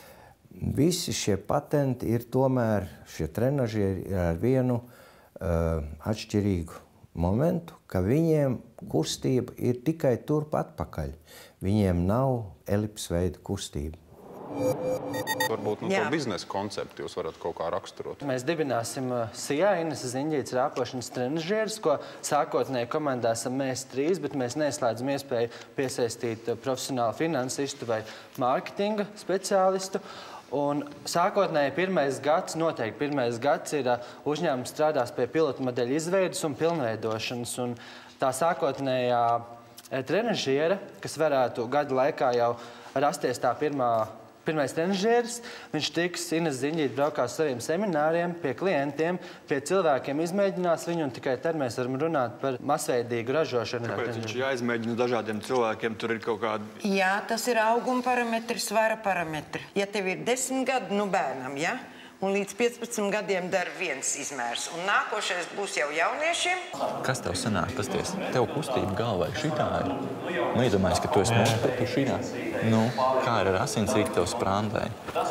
Visi šie patenti ir tomēr, šie trenažieri ir ar vienu uh, atšķirīgu momentu, ka viņiem kustība ir tikai turp atpakaļ. Viņiem nav elipsveida kustība. Varbūt nu, to biznesa konceptu jūs varat kaut kā raksturot. Mēs dibināsim S I A, Inese Ziņģītes rāpošanas trenažierus, ko sākotnēji komandā esam mēs trīs, bet mēs neslēdzam iespēju piesaistīt profesionālu finansistu vai mārketinga speciālistu. Un sākotnēji pirmais gads, noteikti pirmais gads ir uzņēmums strādās pie pilotu modeļu izveidas un pilnveidošanas. Un tā sākotnējā trenažiera, kas varētu gadu laikā jau rasties tā pirmā Pirmais trenažieris, viņš tiks Inese Ziņģīte braukās saviem semināriem, pie klientiem, pie cilvēkiem izmēģinās viņu, un tikai tad mēs varam runāt par masveidīgu ražošanu. Kāpēc viņš jāizmēģina dažādiem cilvēkiem? Tur ir kaut kādi... Jā, tas ir auguma parametri, svara parametri. Ja tev ir desmit gadi, nu bērnam, ja? Un līdz piecpadsmit gadiem dara viens izmērs. Un nākošais būs jau jauniešiem. Kas tev sanāk? Pasties, tev kustība galvā šitā ir. Nu, iedomājies, ka tu esi nospētu šitā. Nu, kā ir ar asinsrīti tev sprāndai?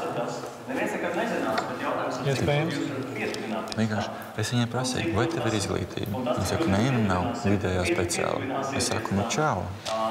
Iespējams. Vienkārši, es viņai prasīju, vai tev ir izglītība? Viņa saka, nē, nu nav, vidējā speciāli. Es saku, nu čau.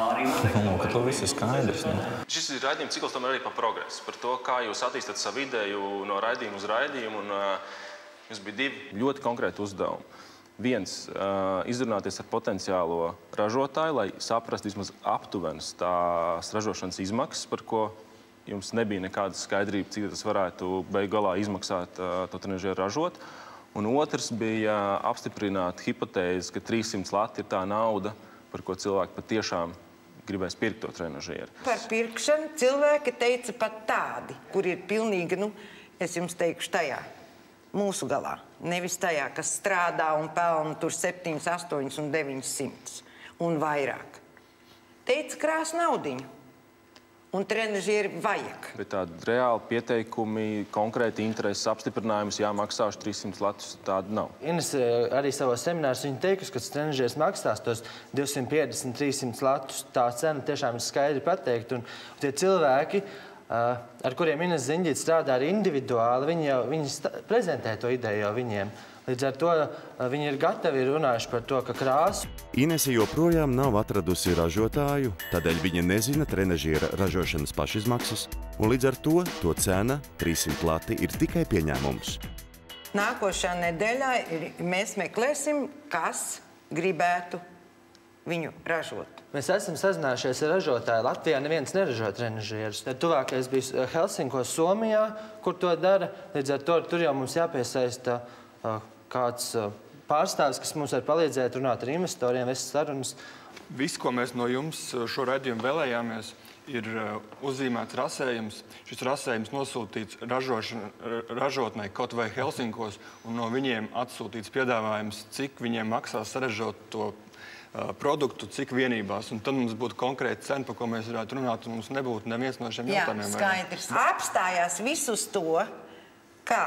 Nu, ka to viss ir skaidrs. Nu. Šis ir raidījuma cikls tomēr arī par progresu, par to, kā jūs attīstat savu ideju no raidījuma uz raidījumu. Un, uh, jums bija divi ļoti konkrēti uzdevumi. Viens, uh, izrunāties ar potenciālo ražotāju, lai saprastu vismaz aptuvenas tās ražošanas izmaksas, par ko jums nebija nekāda skaidrība, cik tas varētu beigu galā izmaksāt uh, to trenažieru ražot. Un otrs bija uh, apstiprināt hipotēzi, ka trīssimts lati ir tā nauda, par ko cilvēki patiešām gribēs pirkt to trenažieru. Par pirkšanu cilvēki teica pat tādi, kur ir pilnīgi, nu, es jums teikšu tajā, mūsu galā. Nevis tajā, kas strādā un pelna tur septiņas, astoņas un deviņas simtus un vairāk. Teica krās naudiņu. Un trenažieri vajag. Bet tādi reāli pieteikumi, konkrēti intereses apstiprinājumus, jā, maksāšu trīssimts latus, tāda nav. Inese arī savos seminārus viņa teikusi, ka trenažieris maksās tos divsimt piecdesmit līdz trīssimt latus. Tā cena tiešām ir skaidri pateikt. Un tie cilvēki, ar kuriem Inese Ziņģīte strādā arī individuāli, viņi jau viņi prezentē to ideju jau viņiem. Līdz ar to viņi ir gatavi runājuši par to, ka krāsu. Inese joprojām nav atradusi ražotāju, tādēļ viņa nezina trenažiera ražošanas pašizmaksas, un līdz ar to to cena trīssimt lati ir tikai pieņēmums. Nākošā nedēļā mēs meklēsim, kas gribētu viņu ražot. Mēs esam sazinājušies ar ražotāju. Latvijā neviens neražo trenažierus. Tuvākais bija Helsinkos, Somijā, kur to dara. Līdz ar to tur jau mums jāpiesaista kāds pārstāvis, kas mums var palīdzēt runāt ar investoriem, vest sarunas. Viss, ko mēs no jums šo raidījumu vēlējāmies, ir uzzīmēts rasējums. Šis rasējums nosūtīts ražotnei kaut vai Helsinkos, un no viņiem atsūtīts piedāvājums, cik viņiem maksās saražot to produktu, cik vienībās. Un tad mums būtu konkrēta cena, par ko mēs varētu runāt, un mums nebūtu neviens no šiem jautājumiem. Jā, skaidrs. Apstājās visus to, kā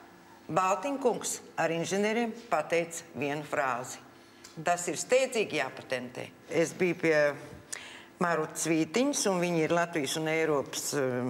Baltiņkungs ar inženieriem pateica vienu frāzi. Tas ir steidzīgi jāpatentē. Es biju pie Marutas Vītiņas, un viņi ir Latvijas un Eiropas,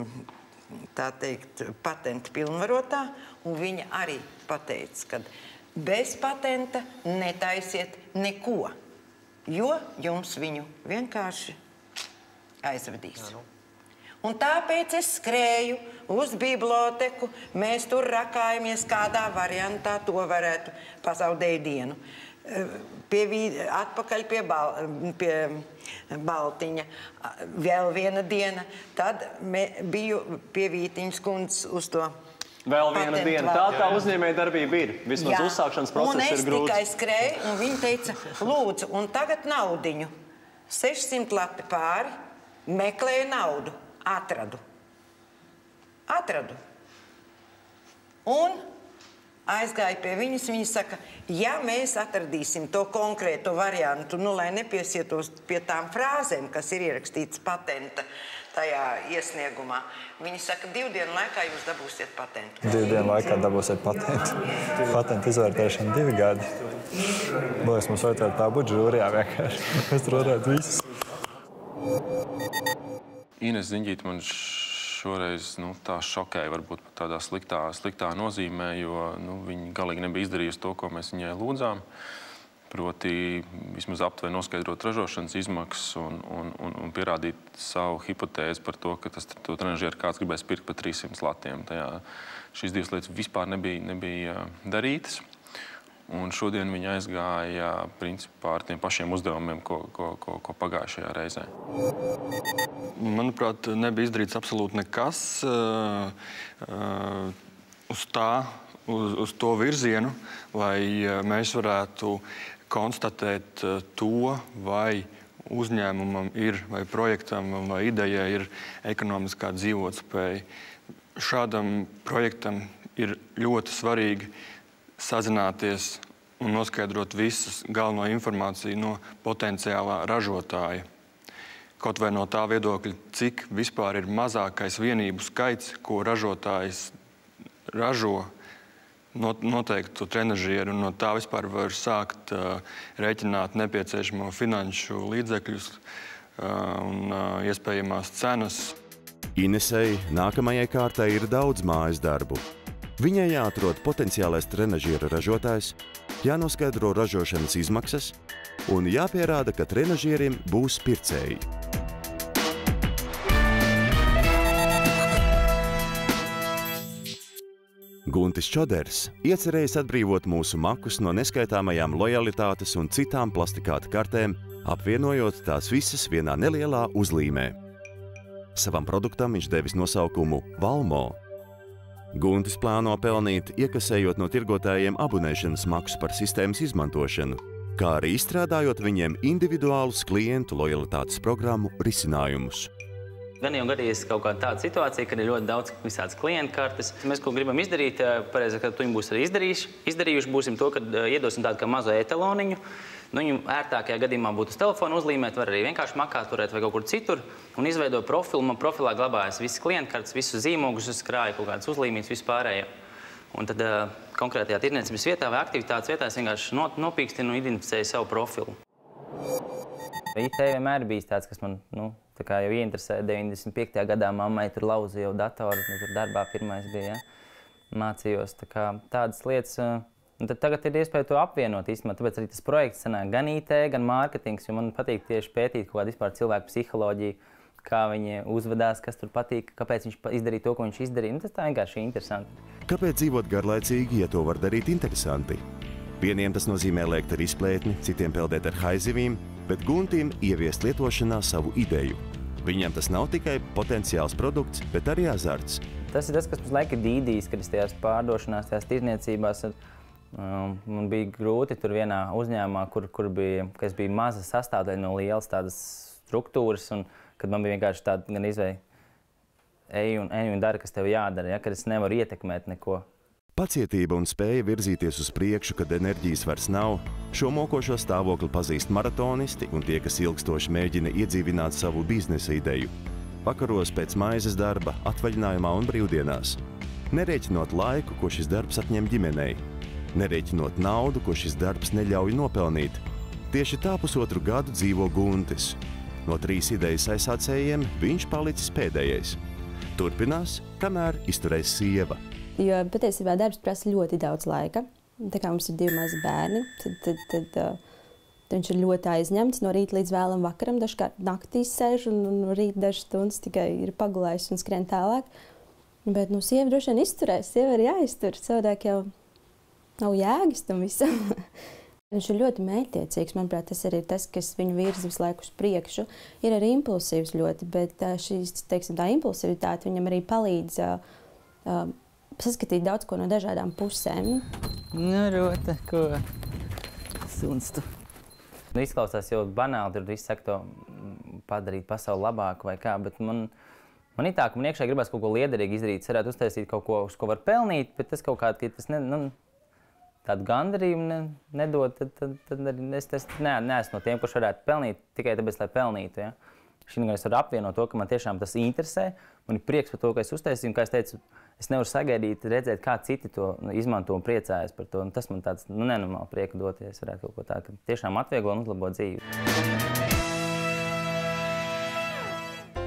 tā teikt, patenta pilnvarotā, un viņa arī pateica, ka bez patenta netaisiet neko, jo jums viņu vienkārši aizvedīs. Un tāpēc es skrēju uz biblioteku, mēs tur rakājamies, kādā variantā to varētu pazaudēt dienu. Pie, atpakaļ pie, bal, pie Baltiņa, vēl viena diena, tad me, biju pie Vītiņas kundzes uz to Vēl viena diena. Tā tā uzņēmēja darbība ir. Vismaz Jā. uzsākšanas process ir grūts. Un es tikai skrēju, un viņi teica, lūdzu, un tagad naudiņu. sešsimt lati pāri, meklēju naudu. Atradu. Atradu. Un aizgāju pie viņas. Viņa saka, ja mēs atradīsim to konkrēto variantu, nu, lai nepiesietos pie tām frāzēm, kas ir ierakstīts patenta tajā iesniegumā, viņa saka, divu dienu laikā jūs dabūsiet patentu. Divu dienu laikā dabūsiet patentu. Patentu izvērtēšana divi gadi. Liekas, mums vajadzētu tā būt žūrijā vienkārši. Mēs tur varētu visus. Inese Ziņģīte man šoreiz nu, tā šokēja varbūt pat tādā sliktā, sliktā nozīmē, jo nu, viņi galīgi nebija izdarījusi to, ko mēs viņai lūdzām. Proti vismaz aptuveni noskaidrot ražošanas izmaksas un, un, un, un pierādīt savu hipotēzi par to, ka tas to trenažieru kāds gribēs pirkt par trīs simti latiem. Tajā šīs divas lietas vispār nebija, nebija darītas. Un šodien viņi aizgāja principā ar tiem pašiem uzdevumiem, ko, ko, ko, ko pagājušajā reizē. Manuprāt, nebija izdarīts absolūti nekas uh, uh, uz tā, uz, uz to virzienu, lai mēs varētu konstatēt to, vai uzņēmumam ir, vai projektam, vai idejai ir ekonomiskā dzīvotspēja. Šādam projektam ir ļoti svarīgi sazināties un noskaidrot visas galveno informāciju no potenciālā ražotāja. Kaut vai no tā viedokļa, cik vispār ir mazākais vienību skaits, ko ražotājs ražo, noteiktu trenažieru, un no tā vispār var sākt uh, rēķināt nepieciešamo finanšu līdzekļus uh, un uh, iespējamās cenas. Inesei nākamajai kārtai ir daudz mājas darbu. Viņai jāatrod potenciālais trenažieru ražotājs, jānoskaidro ražošanas izmaksas un jāpierāda, ka trenažieriem būs pircēji. Guntis Čoders iecerējis atbrīvot mūsu makus no neskaitāmajām lojalitātes un citām plastikāta kartēm, apvienojot tās visas vienā nelielā uzlīmē. Savam produktam viņš devis nosaukumu Valmo. Guntis plāno pelnīt, iekasējot no tirgotājiem abonēšanas maksu par sistēmas izmantošanu, kā arī izstrādājot viņiem individuālus klientu lojalitātes programmu risinājumus. Gan jau gadījies kaut kāda tāda situācija, kad ir ļoti daudz visādas klientu kartes. Mēs, ko gribam izdarīt, pareizi, ka tu viņu būs arī izdarījuši, izdarījuši būsim to, ka iedosim tādu kā mazo etaloniņu. Nu, viņu ērtākajā gadījumā būtu uz telefonu uzlīmēt, var arī vienkārši makā turēt vai kaut kur citur un izveidot profilu. Man profilā glabājas visas klientu kartes, visus zīmogus, es krāju kaut kādas uzlīmītas, vispārējo. Un tad uh, konkrētajā tirdzniecības vietā vai aktivitātes vietā es vienkārši nopīkstinu un identificēju savu profilu. I T vienmēr bijis tāds, kas man, nu, tā kā jau ieinteresēja. deviņdesmit piektajā gadā mammai tur lauza jau datoru, tur darbā pirmais bija, ja? Mācījos, tā kā tādas lietas. Un tad tagad ir iespēja to apvienot īstenībā, tāpēc arī tas projekts sanāk gan I T, gan mārketings, jo man patīk tieši pētīt kaut kādu vispār cilvēku psiholoģiju, kā viņi uzvedās, kas tur patīk, kāpēc viņš izdarīja to, ko viņš izdarīja. Nu, tas tā vienkārši ir interesanti. Kāpēc dzīvot garlaicīgi, ja to var darīt interesanti? Vieniem tas nozīmē lēkt ar izplētni, citiem peldēt ar haizivīm, bet Guntim ieviest lietošanā savu ideju. Viņam tas nav tikai potenciāls produkts, bet arī azarts. Tas ir tas, kas mums laika ir dīdījis, kad es tajās pārdošanās, tajās tirdzniecībās. Um, man bija grūti tur vienā uzņēmumā, kur, kur bija, kas bija maza sastāvdaļa no lielas tādas struktūras, un kad man bija vienkārši tāda gan izvēle ej un, ej un dara, kas tev jādara, ja, kad es nevaru ietekmēt neko. Pacietība un spēja virzīties uz priekšu, kad enerģijas vairs nav, šo mokošo stāvokli pazīst maratonisti un tie, kas ilgstoši mēģina iedzīvināt savu biznesa ideju. Vakaros pēc maizes darba, atvaļinājumā un brīvdienās. Nerēķinot laiku, ko šis darbs atņem ģimenei. Nerēķinot naudu, ko šis darbs neļauj nopelnīt. Tieši tā pusotru gadu dzīvo Guntis. No trīs idejas aizsācējiem viņš palicis pēdējais. Turpinās, kamēr izturēs sieva. Jo patiesībā darbs prasa ļoti daudz laika. Tā kā mums ir divi mazi bērni, tad, tad, tad, tad viņš ir ļoti aizņemts no rīta līdz vēlam vakaram. Dažkārt naktīs sēž un, un no rīta dažas stundas tikai ir pagulējis un skrien tālāk. Bet nu, sieva droši vien izturēs, sieva ir jāiztur, savādāk jau nav jēgas tam visam. Viņš ir ļoti mērķtiecīgs, manuprāt, tas arī ir tas, kas viņu virza visu laiku uz priekšu. Ir arī impulsīvs ļoti, bet šīs, teiksim, tā impulsivitāte viņam arī palīdz uh, uh, saskatīt daudz ko no dažādām pusēm. Nu, rota, ko? Sunstu. Nu, izklausās jau banāli, tur viss saka to padarīt pasauli labāku vai kā, bet man, man ir tā, ka man iekšā gribas kaut ko liederīgi izdarīt. Es varētu uztaisīt kaut ko, uz ko var pelnīt, bet tas kaut kādā, ka tas ne, nu, tādu gandarījumu ne, nedod, tad, tad, tad es, es ne, neesmu no tiem, kurš varētu pelnīt tikai tāpēc, lai pelnītu. Ja? Šī gan es varu apvienot to, ka man tiešām tas interesē, man ir prieks par to, ka es uztaisīju, un kā es teicu, es nevaru sagaidīt, redzēt, kā citi to izmanto un priecājas par to. Un tas man tāds nu, nenormāli prieka dot, ja es varētu kaut ko tādu, ka tiešām atvieglo un uzlabo dzīvi.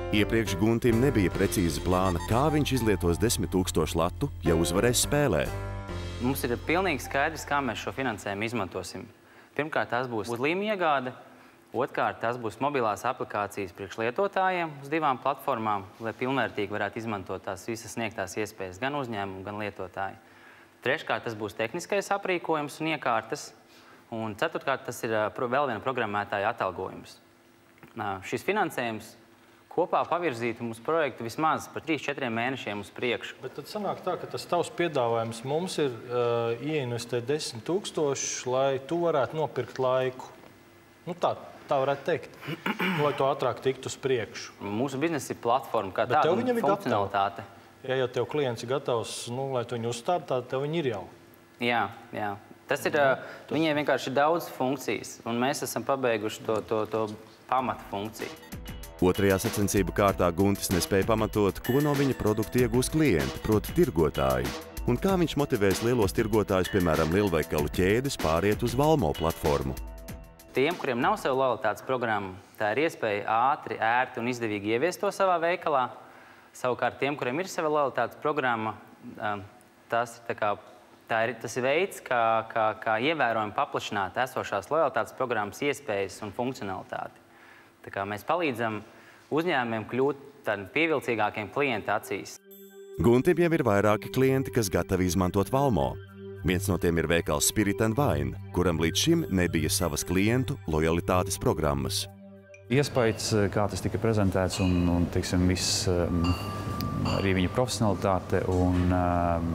Iepriekš Guntim nebija precīza plāna, kā viņš izlietos desmit tūkstošu latu, ja uzvarēs spēlē. Mums ir pilnīgi skaidrs, kā mēs šo finansējumu izmantosim. Pirmkārt, tas būs uzlīme iegāde. Otrkārt, tas būs mobilās aplikācijas priekš lietotājiem uz divām platformām, lai pilnvērtīgi varētu izmantot tās visas sniegtās iespējas gan uzņēmumu, gan lietotāji. Treškārt, tas būs tehniskais aprīkojums un iekārtas. Un ceturtkārt, tas ir vēl viena programmētāja atalgojums. Šis finansējums kopā pavirzītu mūsu projektu vismaz par trīs četriem mēnešiem uz priekšu. Bet tad sanāk tā, ka tas tavs piedāvājums mums ir uh, ieinvestēt desmit tūkstošus, lai tu varētu nopirkt laiku. Nu tā, tā varētu teikt, lai to ātrāk tiktu uz priekšu. Mūsu biznesa ir platforma, kā Bet tāda tev funkcionalitāte. Ja jau tev klients ir gatavs, nu, lai tu viņu uzstādi, tad tev viņi ir jau. Jā, jā. Tas ir, uh, viņiem vienkārši ir daudz funkcijas, un mēs esam pabeiguši to, to, to pamata funkciju. Otrajā sacensību kārtā Guntis nespēja pamatot, ko no viņa produkta iegūs klienti, proti tirgotāji, un kā viņš motivēs lielos tirgotājus, piemēram, lielveikalu ķēdes, pāriet uz Valmo platformu. Tiem, kuriem nav sev lojalitātes programma, tā ir iespēja ātri, ērti un izdevīgi ieviest to savā veikalā. Savukārt tiem, kuriem ir sava lojalitātes programma, tas, tā kā, tā ir, tas ir veids, kā, kā, kā ievērojami paplašināt esošās lojalitātes programmas iespējas un funkcionalitāti. Tā kā mēs palīdzam uzņēmumiem kļūt tādiem pievilcīgākiem klienta acīs. Guntim jau ir vairāki klienti, kas gatavi izmantot Valmo. Viens no tiem ir veikals Spirit and Wine, kuram līdz šim nebija savas klientu lojalitātes programmas. Iespējas, kā tas tika prezentēts, un, un teiksim, viss, arī viņa profesionalitāte un um,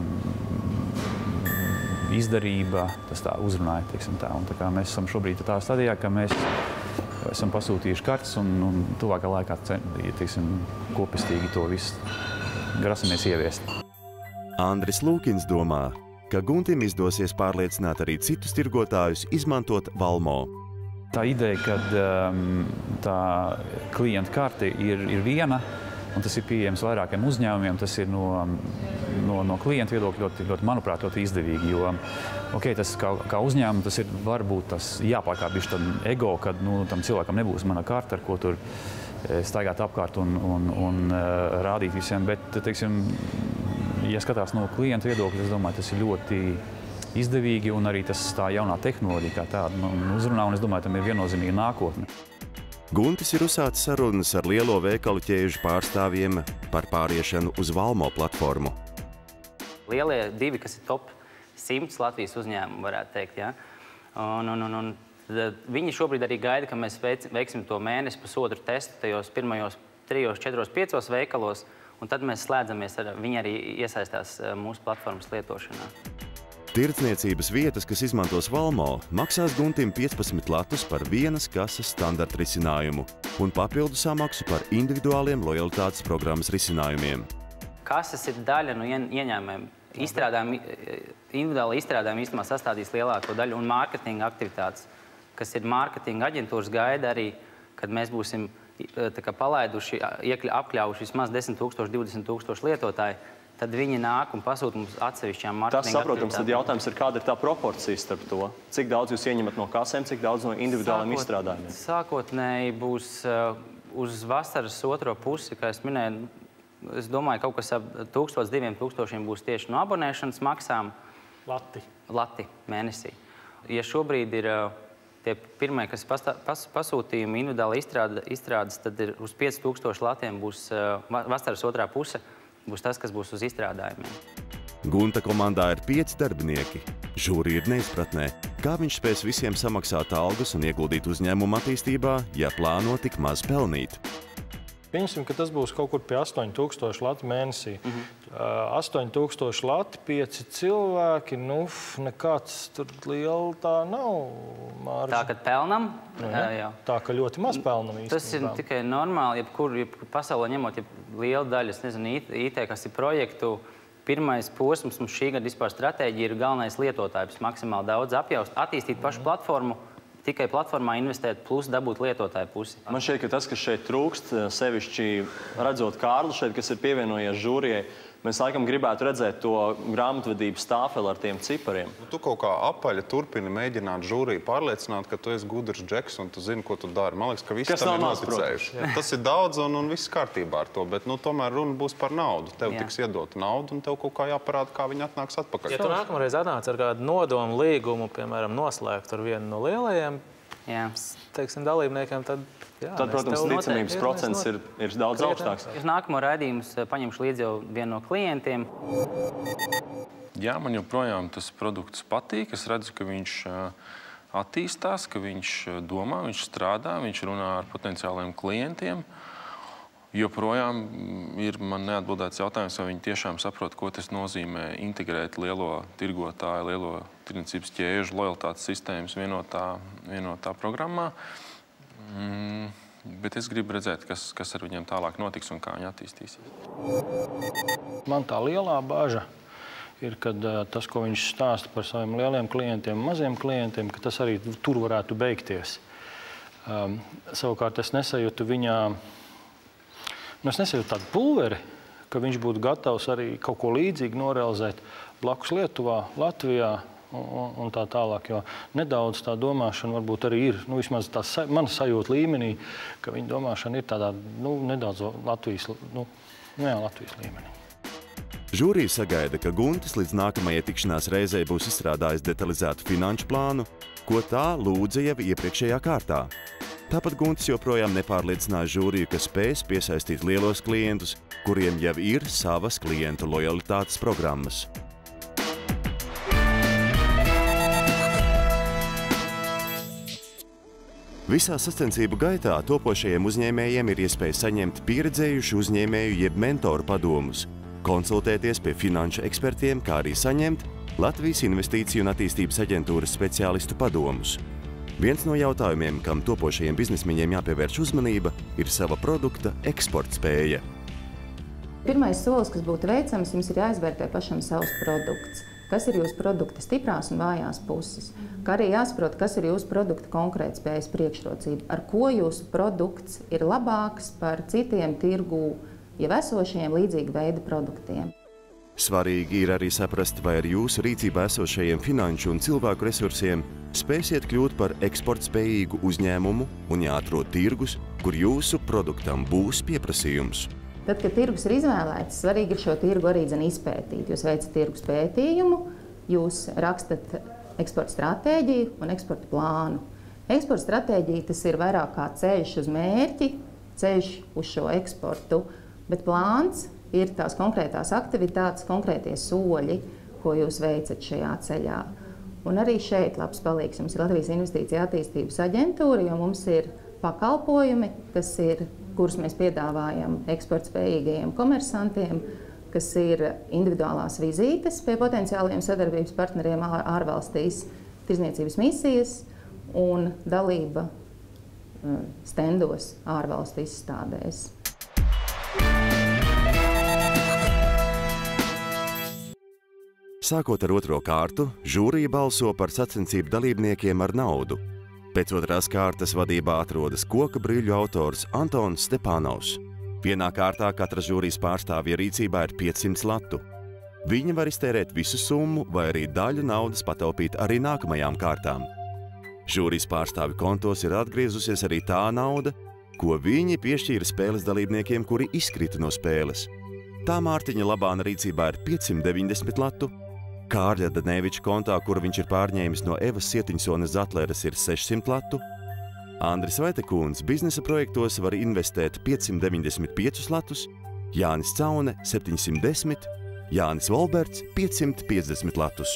izdarība, tas tā uzrunāja, teiksim tā. Un tā kā mēs esam šobrīd tā stadijā, ka mēs esam pasūtījuši kartes un, un tuvākā laikā teiksim, kopistīgi to visu grasamies ieviest. Andris Lūkins domā, ka Guntim izdosies pārliecināt arī citus tirgotājus izmantot Valmo. Tā ideja, ka um, tā klienta karte ir, ir viena, un tas ir pieejams vairākiem uzņēmumiem, tas ir no, no, no klienta viedokļa ļoti, ļoti, manuprāt, ļoti izdevīgi, jo okay, tas kā, kā uzņēmumu tas ir varbūt tas jāpārkāp bišķi tad ego, kad nu, tam cilvēkam nebūs mana karta, ar ko tur staigāt apkārt un, un, un uh, rādīt visiem, bet, teiksim, ja skatās no klienta viedokļa, es domāju, tas ir ļoti izdevīgi un arī tas tā jaunā tehnoloģija kā tāda nu, uzrunā, un es domāju, tam ir viennozīmīga nākotne. Guntis ir uzsācis sarunas ar lielo veikalu ķēžu pārstāvjiem par pāriešanu uz Valmo platformu. Lielie divi, kas ir top simts Latvijas uzņēmumu, varētu teikt, ja? Un, un, un, un viņi šobrīd arī gaida, ka mēs veiksim to mēnesi pusotru testu tajos pirmajos trijos, četros, piecos veikalos, un tad mēs slēdzamies ar viņi arī iesaistās mūsu platformas lietošanā. Tirdzniecības vietas, kas izmantos Valmo, maksās Guntim piecpadsmit latus par vienas kases standarta risinājumu un papildu samaksu par individuāliem lojalitātes programmas risinājumiem. Kases ir daļa no ieņēmumiem. Izstrādājumi, individuāli izstrādājumi īstenībā sastādīs lielāko daļu un mārketinga aktivitātes, kas ir mārketinga aģentūras gaida arī, kad mēs būsim tā kā palaiduši, apkļaujuši vismaz desmit tūkstoši, divdesmit tūkstoši lietotāji, tad viņi nāk un pasūta mums atsevišķām mārketinga Tas, saprotams, tad jautājums ir, kāda ir tā proporcija starp to? Cik daudz jūs ieņemat no kasēm, cik daudz no individuāliem Sākot, izstrādājumiem? Sākotnēji būs uh, uz vasaras otro pusi, kā es minēju, es domāju, kaut kas ap tūkstots, diviem tūkstošiem būs tieši no abonēšanas maksām. Lati. Lati mēnesī. Ja šobrīd ir uh, tie pirmie, kas pastā, pas, pasūtījumi individuāli izstrāda, izstrādes, tad ir uz pieci tūkstoši latiem būs uh, vasaras otrā puse. Būs tas, kas būs uz izstrādājumiem. Gunta komandā ir pieci darbinieki. Žūri ir neizpratnē, kā viņš spēs visiem samaksāt algas un ieguldīt uzņēmumu attīstībā, ja plāno tik maz pelnīt. Pieņemsim, ka tas būs kaut kur pie astoņi tūkstoši lati mēnesī. Mm-hmm. uh, astoņi tūkstoši lati, pieci cilvēki, nu, nekāds tur liela tā nav marža. Tā, kad pelnam? Nu, jā. Jā. Tā, ka ļoti maz pelnam īstenībā. Tas ir tikai normāli, jebkur, jebkur pasaulē ņemot, ja liela daļa, es nezinu, I T, kas ir projektu, pirmais posms mums šī gada vispār stratēģija ir galvenais lietotājs, maksimāli daudz apjaust, attīstīt pašu platformu, tikai platformā investēt, plus dabūt lietotāju pusi. Man šķiet, ka tas, kas šeit trūkst, sevišķi redzot Kārlu šeit, kas ir pievienojies žūrijai, Mēs laikam gribētu redzēt to grāmatvedības tāfeli ar tiem cipariem. Tu kaut kā apaļi turpini mēģināt žūriju pārliecināt, ka tu esi gudrs džeks un tu zini, ko tu dari. Man liekas, ka visi tam ir noticējuši. Tas ir daudz un, un viss kārtībā ar to, bet nu, tomēr runa būs par naudu. Tev Jā. tiks iedota naudu un tev kaut kā jāparāda, kā viņi atnāks atpakaļ. Ja tu nākamreiz atnāc ar kādu nodomu līgumu, piemēram, noslēgt ar vienu no lielajiem, Jā. teiksim, dalībniekiem, tad... Jā, tad, protams, ticamības procents ir, ir daudz augstāks. Es nākamo raidījumus paņemšu līdzi jau vienu no klientiem. Jā, man joprojām tas produkts patīk. Es redzu, ka viņš attīstās, ka viņš domā, viņš strādā, viņš runā ar potenciāliem klientiem. Joprojām ir man neatbildēts jautājums, vai viņi tiešām saprot, ko tas nozīmē integrēt lielo tirgotāju, lielo tirdzniecības ķēžu, lojalitātes sistēmas vienotā, vienotā programmā. Mm, bet es gribu redzēt, kas, kas ar viņiem tālāk notiks un kā viņi attīstīsies. Man tā lielā baža ir, kad uh, tas, ko viņš stāsta par saviem lieliem klientiem, maziem klientiem, ka tas arī tur varētu beigties. Um, savukārt es nesajūtu viņā, nu es nesajūtu tādu pulveri, ka viņš būtu gatavs arī kaut ko līdzīgi norealizēt blakus Lietuvā, Latvijā, Un, un tā tālāk, jo nedaudz tā domāšana varbūt arī ir, nu, vismaz tā sa, mana sajūta līmenī, ka viņa domāšana ir tādā, nu, nedaudz Latvijas, nu, jā, Latvijas līmenī. Žūrija sagaida, ka Guntis līdz nākamajai tikšanās reizei būs izstrādājis detalizētu finanšu plānu, ko tā lūdza jau iepriekšējā kārtā. Tāpat Guntis joprojām nepārliecināja žūriju, ka spēs piesaistīt lielos klientus, kuriem jau ir savas klientu lojalitātes programmas. Visā sacensību gaitā topošajiem uzņēmējiem ir iespēja saņemt pieredzējušu uzņēmēju jeb mentoru padomus, konsultēties pie finanšu ekspertiem, kā arī saņemt Latvijas Investīciju un attīstības aģentūras speciālistu padomus. Viens no jautājumiem, kam topošajiem biznesmeņiem jāpievērš uzmanība, ir sava produkta eksporta spēja. Pirmais solis, kas būtu veicams, jums ir jāizvērtē pašam savs produkts. Kas ir jūsu produkta stiprās un vājās puses, kā arī jāsaprot, kas ir jūsu produkta konkrētspējas priekšrocība, ar ko jūsu produkts ir labāks par citiem tirgū jau esošajiem līdzīga veida produktiem. Svarīgi ir arī saprast, vai ar jūsu rīcībā esošajiem finanšu un cilvēku resursiem spēsiet kļūt par eksportspējīgu uzņēmumu un jāatrod tirgus, kur jūsu produktam būs pieprasījums. Tad, kad tirgus ir izvēlēts, svarīgi ir šo tirgu arī dzen izpētīt. Jūs veicat tirgus pētījumu, jūs rakstat eksporta stratēģiju un eksporta plānu. Eksporta stratēģija tas ir vairāk kā ceļš uz mērķi, ceļš uz šo eksportu, bet plāns ir tās konkrētās aktivitātes, konkrētie soļi, ko jūs veicat šajā ceļā. Un arī šeit labs palīgs mums ir Latvijas Investīcija attīstības aģentūra, jo mums ir pakalpojumi, kas ir kurus mēs piedāvājam eksportspējīgajiem komersantiem, kas ir individuālās vizītes pie potenciāliem sadarbības partneriem ārvalstīs, tirdzniecības misijas un dalība stendos ārvalstu izstādēs. Sākot ar otro kārtu, žūrija balso par sacensību dalībniekiem ar naudu. Pēc otrās kārtas vadībā atrodas koka brīļu autors Antons Stepānovs. Vienā kārtā katra žūrijas pārstāvja rīcībā ir piecsimt latu. Viņa var iztērēt visu summu vai arī daļu naudas pataupīt arī nākamajām kārtām. Žūrijas pārstāvju kontos ir atgriezusies arī tā nauda, ko viņi piešķīra spēles dalībniekiem, kuri izkrita no spēles. Tā Mārtiņa Labāna rīcībā ir piecsimt deviņdesmit latu, Kārļa Daneviča kontā, kuru viņš ir pārņēmis no Evas Sietiņsonas Zatleres, ir sešsimt latu. Andris Vaitekūns biznesa projektos var investēt piecsimt deviņdesmit piecus latus, Jānis Caune septiņsimt desmit, Jānis Volberts piecsimt piecdesmit latus.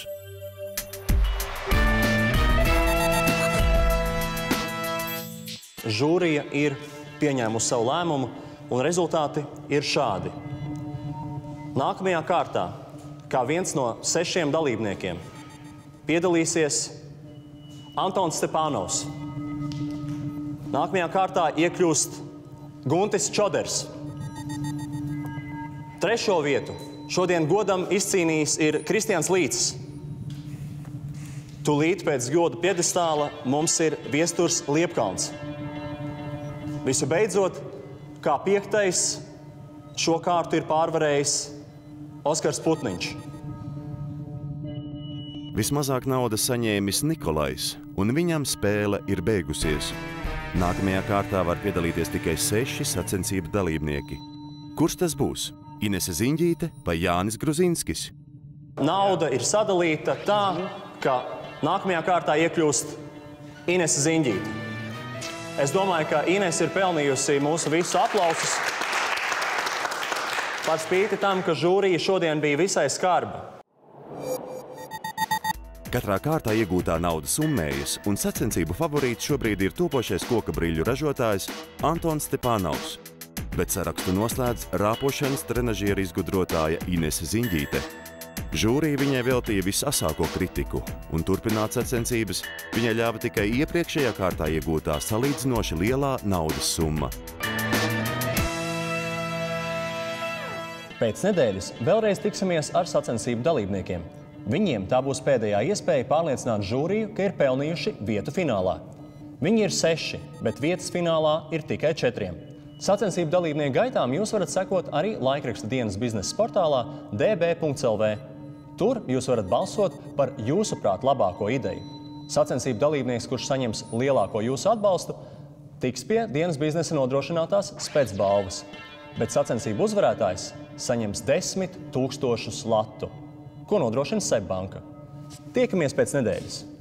Žūrija ir pieņēmusi savu lēmumu, un rezultāti ir šādi. Nākamajā kārtā, kā viens no sešiem dalībniekiem, piedalīsies Antons Stepānovs. Nākamajā kārtā iekļūst Guntis Čoders. Trešo vietu šodien godam izcīnījis ir Kristians Līcis. Tūlīt pēc goda piedestāla mums ir Viesturs Liepkalns. Visu beidzot, kā piektais, šo kārtu ir pārvarējis Oskars Putniņš. Vismazāk naudas saņēmis Nikolais, un viņam spēle ir beigusies. Nākamajā kārtā var piedalīties tikai seši sacensību dalībnieki. Kurš tas būs? Inese Ziņģīte vai Jānis Gruzinskis? Nauda ir sadalīta tā, ka nākamajā kārtā iekļūst Inese Ziņģīte. Es domāju, ka Inese ir pelnījusi mūsu visu aplausus. Par spīti tam, ka žūrija šodien bija visai skarba. Katrā kārtā iegūtā nauda summējas, un sacensību favorīts šobrīd ir topošais koka briļu ražotājs Antons Stepānovs. Bet sarakstu noslēdz rāpošanas trenažieru izgudrotāja Inese Ziņģīte. Žūrija viņai veltīja visasāko kritiku, un turpināt sacensības viņai ļāva tikai iepriekšējā kārtā iegūtā salīdzinoši lielā naudas summa. Pēc nedēļas vēlreiz tiksimies ar sacensību dalībniekiem. Viņiem tā būs pēdējā iespēja pārliecināt žūriju, ka ir pelnījuši vietu finālā. Viņi ir seši, bet vietas finālā ir tikai četriem. Sacensību dalībnieku gaitām jūs varat sekot arī laikraksta dienas biznesa portālā d b punkts l v. Tur jūs varat balsot par jūsuprāt labāko ideju. Sacensību dalībnieks, kurš saņems lielāko jūsu atbalstu, tiks pie dienas biznesa nodrošinātās spēcbalvas. Bet sacensību uzvarētājs saņems desmit tūkstošus latu, ko nodrošina Seb banka. Tiekamies pēc nedēļas!